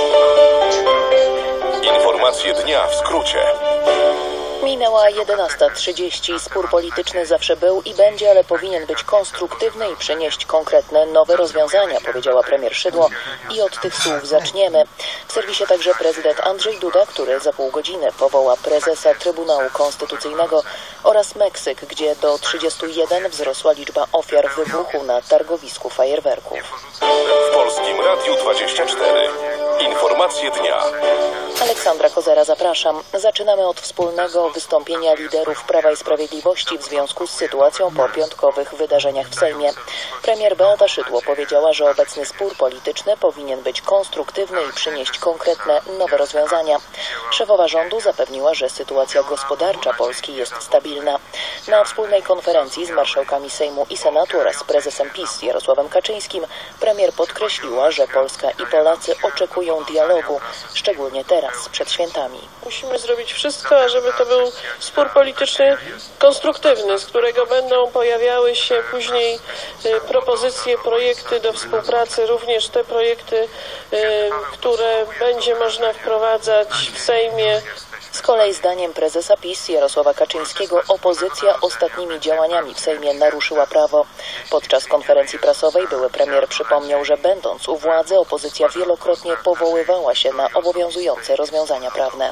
Informacje dnia w skrócie. Minęła 11:30. Spór polityczny zawsze był i będzie, ale powinien być konstruktywny i przynieść konkretne, nowe rozwiązania, powiedziała premier Szydło i od tych słów zaczniemy. W serwisie także prezydent Andrzej Duda, który za pół godziny powoła prezesa Trybunału Konstytucyjnego oraz Meksyk, gdzie do 31 wzrosła liczba ofiar wybuchu na targowisku fajerwerków. W Polskim Radiu 24. Informacje dnia. Aleksandra Kozera, zapraszam. Zaczynamy od wspólnego wystąpienia liderów Prawa i Sprawiedliwości w związku z sytuacją po piątkowych wydarzeniach w Sejmie. Premier Beata Szydło powiedziała, że obecny spór polityczny powinien być konstruktywny i przynieść konkretne, nowe rozwiązania. Szefowa rządu zapewniła, że sytuacja gospodarcza Polski jest stabilna. Na wspólnej konferencji z marszałkami Sejmu i Senatu oraz prezesem PiS Jarosławem Kaczyńskim premier podkreśliła, że Polska i Polacy oczekują dialogu, szczególnie teraz, przed świętami. Musimy zrobić wszystko, ażeby to był spór polityczny konstruktywny, z którego będą pojawiały się później propozycje, projekty do współpracy, również te projekty, które będzie można wprowadzać w Sejmie. Z kolei zdaniem prezesa PiS Jarosława Kaczyńskiego opozycja ostatnimi działaniami w Sejmie naruszyła prawo. Podczas konferencji prasowej były premier przypomniał, że będąc u władzy opozycja wielokrotnie powoływała się na obowiązujące rozwiązania prawne.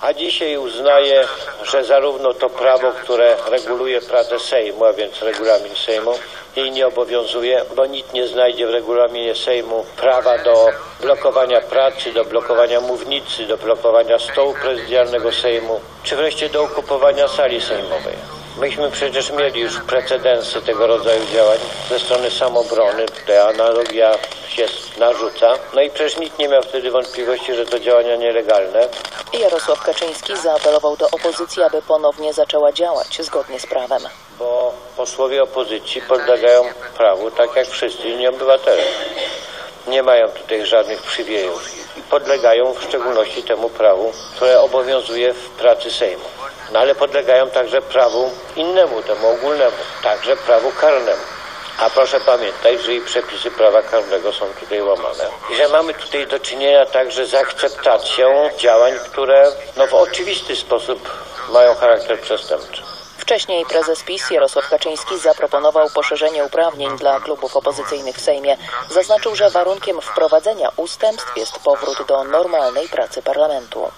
A dzisiaj uznaję, że zarówno to prawo, które reguluje pracę Sejmu, a więc regulamin Sejmu, jej nie obowiązuje, bo nikt nie znajdzie w regulaminie Sejmu prawa do blokowania pracy, do blokowania mównicy, do blokowania stołu prezydialnego Sejmu, czy wreszcie do okupowania sali sejmowej. Myśmy przecież mieli już precedensy tego rodzaju działań ze strony samobrony, tutaj analogia się narzuca. No i przecież nikt nie miał wtedy wątpliwości, że to działania nielegalne. Jarosław Kaczyński zaapelował do opozycji, aby ponownie zaczęła działać zgodnie z prawem. Bo posłowie opozycji podlegają prawu tak jak wszyscy inni obywatele. Nie mają tutaj żadnych przywilejów i podlegają w szczególności temu prawu, które obowiązuje w pracy Sejmu. No ale podlegają także prawu innemu, temu ogólnemu, także prawu karnemu. A proszę pamiętać, że i przepisy prawa karnego są tutaj łamane. I że mamy tutaj do czynienia także z akceptacją działań, które w oczywisty sposób mają charakter przestępczy. Wcześniej prezes PiS Jarosław Kaczyński zaproponował poszerzenie uprawnień dla klubów opozycyjnych w Sejmie. Zaznaczył, że warunkiem wprowadzenia ustępstw jest powrót do normalnej pracy parlamentu.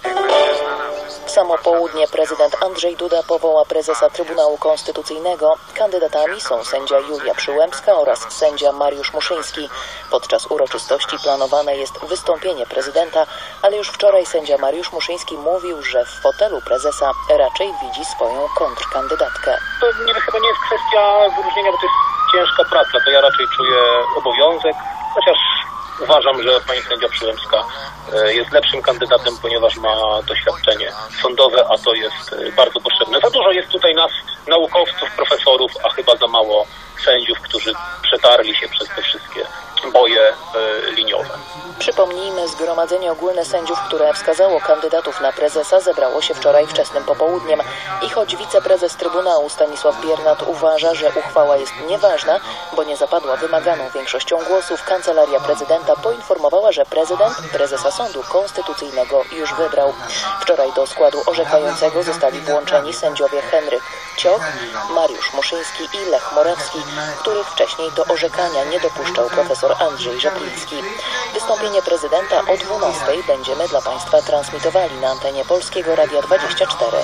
W samo południe prezydent Andrzej Duda powoła prezesa Trybunału Konstytucyjnego. Kandydatami są sędzia Julia Przyłębska oraz sędzia Mariusz Muszyński. Podczas uroczystości planowane jest wystąpienie prezydenta, ale już wczoraj sędzia Mariusz Muszyński mówił, że w fotelu prezesa raczej widzi swoją kontrkandydatkę. To chyba nie jest kwestia wyróżnienia, bo to jest ciężka praca. To ja raczej czuję obowiązek, chociaż uważam, że pani sędzia Przyłębska jest lepszym kandydatem, ponieważ ma doświadczenie sądowe, a to jest bardzo potrzebne. Za dużo jest tutaj nas, naukowców, profesorów, a chyba za mało sędziów, którzy przetarli się przez te wszystkie boje liniowe. Przypomnijmy, Zgromadzenie Ogólne Sędziów, które wskazało kandydatów na prezesa, zebrało się wczoraj wczesnym popołudniem. I choć wiceprezes Trybunału Stanisław Biernat uważa, że uchwała jest nieważna, bo nie zapadła wymaganą większością głosów, Kancelaria Prezydenta poinformowała, że prezydent prezesa Sądu Konstytucyjnego już wybrał. Wczoraj do składu orzekającego zostali włączeni sędziowie Henryk Cioch, Mariusz Muszyński i Lech Morawski, których wcześniej do orzekania nie dopuszczał profesor Andrzej Rzepliński. Wystąpienie prezydenta o 12:00 będziemy dla Państwa transmitowali na antenie Polskiego Radia 24.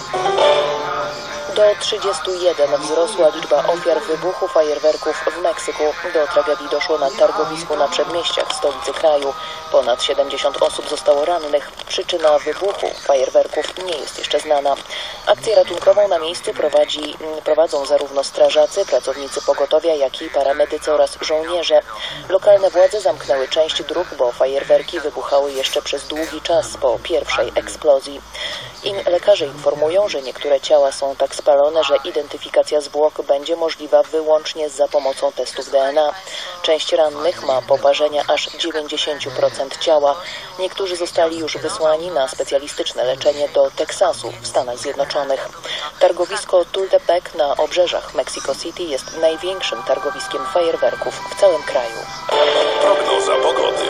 Do 31 wzrosła liczba ofiar wybuchu fajerwerków w Meksyku. Do tragedii doszło na targowisku na przedmieściach stolicy kraju. Ponad 70 osób zostało rannych. Przyczyna wybuchu fajerwerków nie jest jeszcze znana. Akcję ratunkową na miejscu prowadzą zarówno strażacy, pracownicy pogotowia, jak i paramedycy oraz żołnierze. Lokalne władze zamknęły część dróg, bo fajerwerki wybuchały jeszcze przez długi czas po pierwszej eksplozji. Lekarze informują, że niektóre ciała są tak spalone, że identyfikacja zwłok będzie możliwa wyłącznie za pomocą testów DNA. Część rannych ma poparzenia aż 90% ciała. Niektórzy zostali już wysłani na specjalistyczne leczenie do Teksasu w Stanach Zjednoczonych. Targowisko Tultepec na obrzeżach Mexico City jest największym targowiskiem fajerwerków w całym kraju. Prognoza pogody.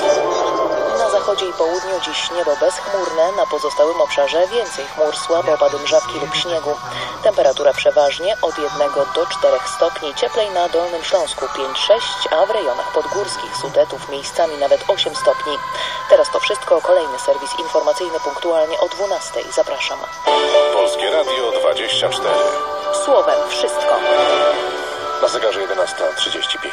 Na zachodzie i południu dziś niebo bezchmurne, na pozostałym obszarze więcej chmur, słabe opady mrzawki lub śniegu. Temperatura przeważnie od 1 do 4 stopni, cieplej na Dolnym Śląsku 5-6, a w rejonach podgórskich Sudetów miejscami nawet 8 stopni. Teraz to wszystko, kolejny serwis informacyjny punktualnie o 12:00. Zapraszam. Polskie Radio 24. Słowem wszystko. Na zegarze 11:35.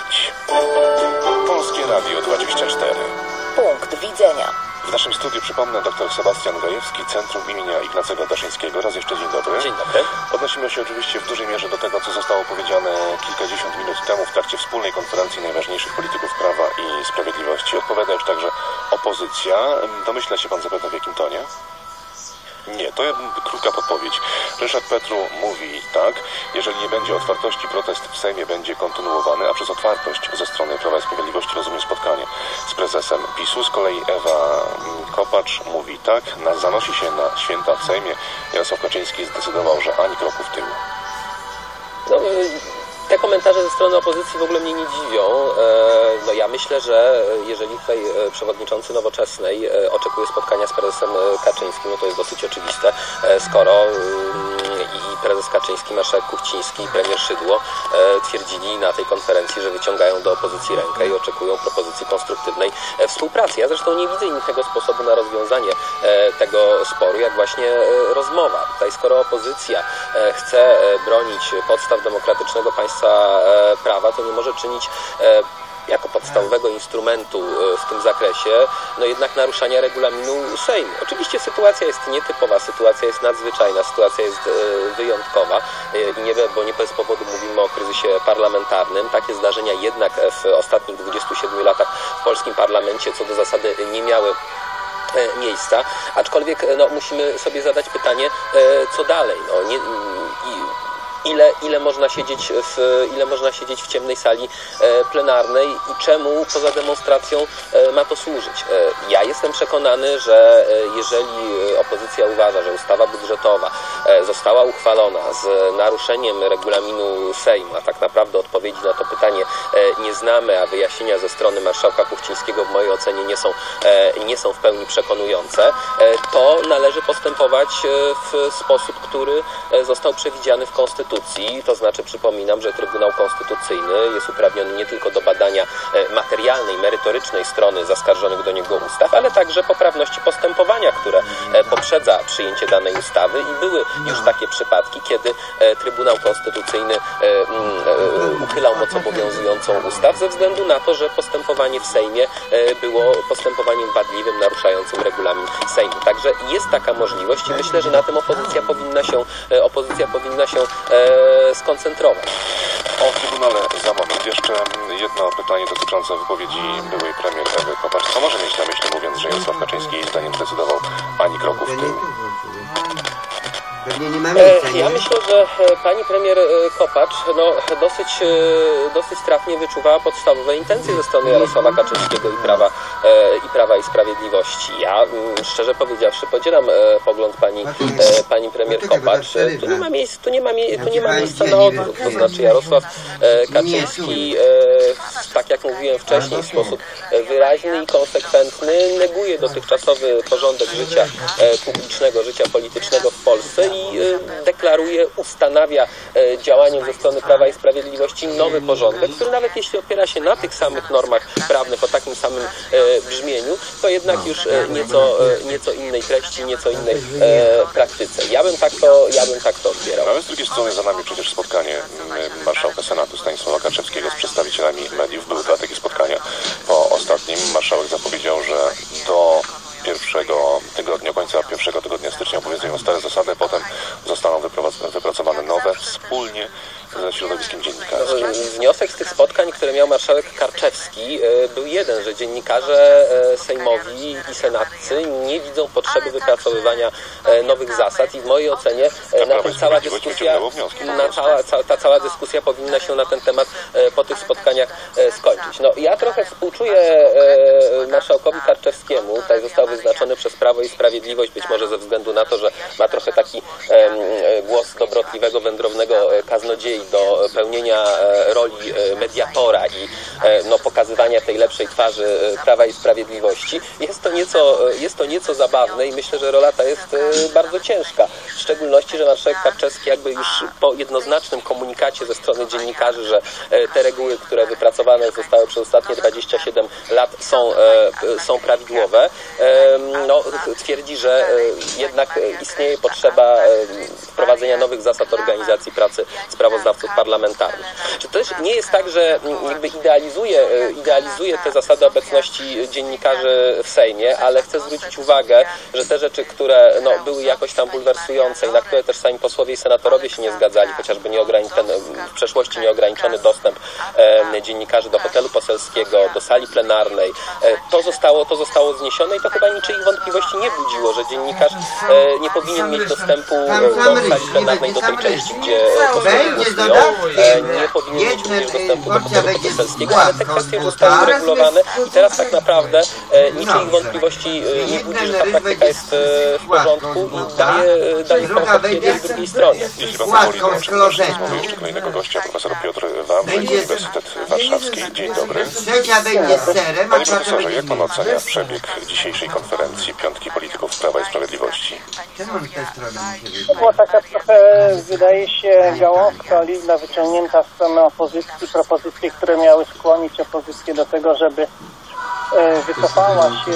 Polskie Radio 24. Punkt widzenia. W naszym studiu, przypomnę, dr Sebastian Gajewski, Centrum imienia Ignacego Daszyńskiego. Raz jeszcze dzień dobry. Dzień dobry. Odnosimy się oczywiście w dużej mierze do tego, co zostało powiedziane kilkadziesiąt minut temu w trakcie wspólnej konferencji najważniejszych polityków Prawa i Sprawiedliwości. Odpowiada już także opozycja. Domyśla się pan zapewne w jakim tonie? Nie, to krótka podpowiedź. Ryszard Petru mówi tak: jeżeli nie będzie otwartości, protest w Sejmie będzie kontynuowany, a przez otwartość ze strony Prawa i Sprawiedliwości rozumiem spotkanie z prezesem PiS-u. Z kolei Ewa Kopacz mówi tak: zanosi się na święta w Sejmie. Jarosław Kaczyński zdecydował, że ani kroku w tył. Te komentarze ze strony opozycji w ogóle mnie nie dziwią. Ja myślę, że jeżeli tutaj przewodniczący Nowoczesnej oczekuje spotkania z prezesem Kaczyńskim, to jest dosyć oczywiste, skoro i prezes Kaczyński, marszałek Kuchciński i premier Szydło twierdzili na tej konferencji, że wyciągają do opozycji rękę i oczekują propozycji konstruktywnej współpracy. Ja zresztą nie widzę innego sposobu na rozwiązanie tego sporu, jak właśnie rozmowa. Tutaj skoro opozycja chce bronić podstaw demokratycznego państwa prawa, to nie może czynić jako podstawowego instrumentu w tym zakresie, no jednak naruszania regulaminu Sejmu. Oczywiście sytuacja jest nietypowa, sytuacja jest nadzwyczajna, sytuacja jest wyjątkowa bo nie bez powodu mówimy o kryzysie parlamentarnym. Takie zdarzenia jednak w ostatnich 27 latach w polskim parlamencie co do zasady nie miały miejsca, aczkolwiek musimy sobie zadać pytanie, co dalej. Ile można siedzieć w ciemnej sali plenarnej i czemu poza demonstracją ma to służyć? Ja jestem przekonany, że jeżeli opozycja uważa, że ustawa budżetowa została uchwalona z naruszeniem regulaminu Sejmu, a tak naprawdę odpowiedzi na to pytanie nie znamy, a wyjaśnienia ze strony marszałka Kuchcińskiego w mojej ocenie nie są w pełni przekonujące, to należy postępować w sposób, który został przewidziany w Konstytucji. To znaczy przypominam, że Trybunał Konstytucyjny jest uprawniony nie tylko do badania materialnej, merytorycznej strony zaskarżonych do niego ustaw, ale także poprawności postępowania, które poprzedza przyjęcie danej ustawy i były już takie przypadki, kiedy Trybunał Konstytucyjny uchylał moc obowiązującą ustaw ze względu na to, że postępowanie w Sejmie było postępowaniem wadliwym, naruszającym regulamin Sejmu. Także jest taka możliwość i myślę, że na tym opozycja powinna się skoncentrować. O Trybunale za moment. Jeszcze jedno pytanie dotyczące wypowiedzi byłej premier Ewy Kopacz. Co może mieć na myśli, mówiąc, że Jarosław Kaczyński jej zdaniem zdecydował ani kroku w tył? Ja myślę, że pani premier Kopacz dosyć trafnie wyczuwała podstawowe intencje ze strony Jarosława Kaczyńskiego i Prawa i Sprawiedliwości. Ja, szczerze powiedziawszy, podzielam pogląd pani premier Kopacz. Tu nie ma miejsca na odwrót. To znaczy Jarosław Kaczyński, tak jak mówiłem wcześniej, w sposób wyraźny i konsekwentny neguje dotychczasowy porządek życia publicznego, życia politycznego w Polsce i ustanawia działaniem ze strony Prawa i Sprawiedliwości nowy porządek, który nawet jeśli opiera się na tych samych normach prawnych o takim samym brzmieniu, to jednak już nieco innej treści, nieco innej praktyce. Ja bym tak to odbierał. Ale z drugiej strony za nami przecież spotkanie marszałka Senatu Stanisława Karczewskiego z przedstawicielami mediów. Były dwa takie spotkania. Po ostatnim marszałek zapowiedział, że do pierwszego tygodnia stycznia obowiązują stare zasady, potem zostaną wypracowane nowe wspólnie ze środowiskiem dziennikarskim. Wniosek z tych spotkań, które miał marszałek Karczewski, był jeden, że dziennikarze sejmowi i senatcy nie widzą potrzeby wypracowywania nowych zasad i w mojej ocenie ta cała dyskusja powinna się na ten temat po tych spotkaniach skończyć. Ja trochę współczuję marszałkowi Karczewskiemu. Tutaj został wyznaczony przez Prawo i Sprawiedliwość, być może ze względu na to, że ma trochę taki głos dobrotliwego, wędrownego kaznodziei do pełnienia roli mediatora i pokazywania tej lepszej twarzy Prawa i Sprawiedliwości. Jest to nieco zabawne i myślę, że rola ta jest bardzo ciężka. W szczególności, że marszałek Karczewski jakby już po jednoznacznym komunikacie ze strony dziennikarzy, że te reguły, które wypracowane zostały przez ostatnie 27 lat są prawidłowe, twierdzi, że jednak istnieje potrzeba wprowadzenia nowych zasad organizacji pracy sprawozdawców parlamentarnych. Czy też nie jest tak, że jakby idealizuje te zasady obecności dziennikarzy w Sejmie, ale chcę zwrócić uwagę, że te rzeczy, które były jakoś tam bulwersujące i na które też sami posłowie i senatorowie się nie zgadzali, chociażby w przeszłości nieograniczony dostęp dziennikarzy do hotelu poselskiego, do sali plenarnej, to zostało zniesione i to chyba niczyich wątpliwości nie budziło, że dziennikarz nie powinien mieć dostępu do sali plenarnej, do tej części, gdzie posłowie głosują, nie powinien mieć również dostępu do hotelu poselskiego, ale te kwestie zostały uregulowane i teraz tak naprawdę niczyich wątpliwości nie budzi, że ta praktyka jest w porządku i daje komfort jednej i drugiej stronie. Jeśli pan pozwoli, dołączę do naszej rozmowy jeszcze kolejnego gościa, profesor Piotr Wawrzyk, Uniwersytet Warszawski. Dzień dobry. Panie profesorze, jak pan ocenia przebieg dzisiejszej konferencji Piątki Polityków Prawa i Sprawiedliwości? To była taka trochę, wydaje się, gałązka oliwna wyciągnięta z strony opozycji, propozycje, które miały skłonić opozycję do tego, żeby wycofała się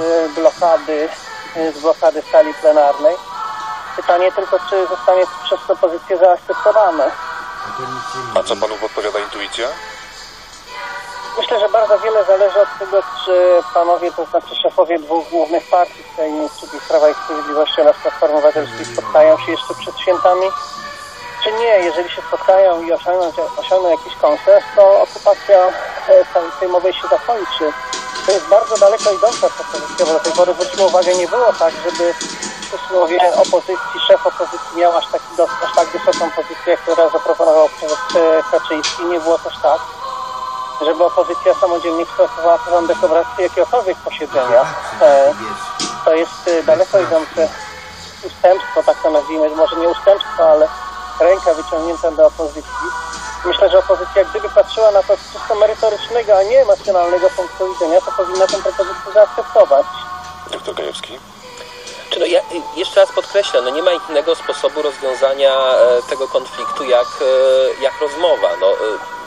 z blokady sali plenarnej. Pytanie tylko, czy zostanie przez opozycję zaakceptowane. A co panu podpowiada intuicja? Myślę, że bardzo wiele zależy od tego, czy panowie, to znaczy szefowie dwóch głównych partii w Sejmie, czyli Prawa i Sprawiedliwości oraz Platformy Obywatelskiej, spotkają się jeszcze przed świętami, czy nie. Jeżeli się spotkają i osiągną jakiś konsens, to okupacja sali sejmowej się zakończy. To jest bardzo daleko idąca propozycja, bo do tej pory, zwróćmy uwagę, nie było tak, żeby posłowie opozycji, szef opozycji miał aż tak wysoką pozycję, która zaproponował prezes Kaczyński. Nie było też tak, żeby opozycja samodzielnie kształtowała porządek obrad jakiegokolwiek posiedzenia. To jest daleko idące ustępstwo, tak to nazwijmy, może nie ustępstwo, ale ręka wyciągnięta do opozycji. Myślę, że opozycja, gdyby patrzyła na to z czysto merytorycznego, a nie emocjonalnego punktu widzenia, to powinna tę propozycję zaakceptować. Doktor Gajewski? Ja jeszcze raz podkreślę, nie ma innego sposobu rozwiązania tego konfliktu jak rozmowa.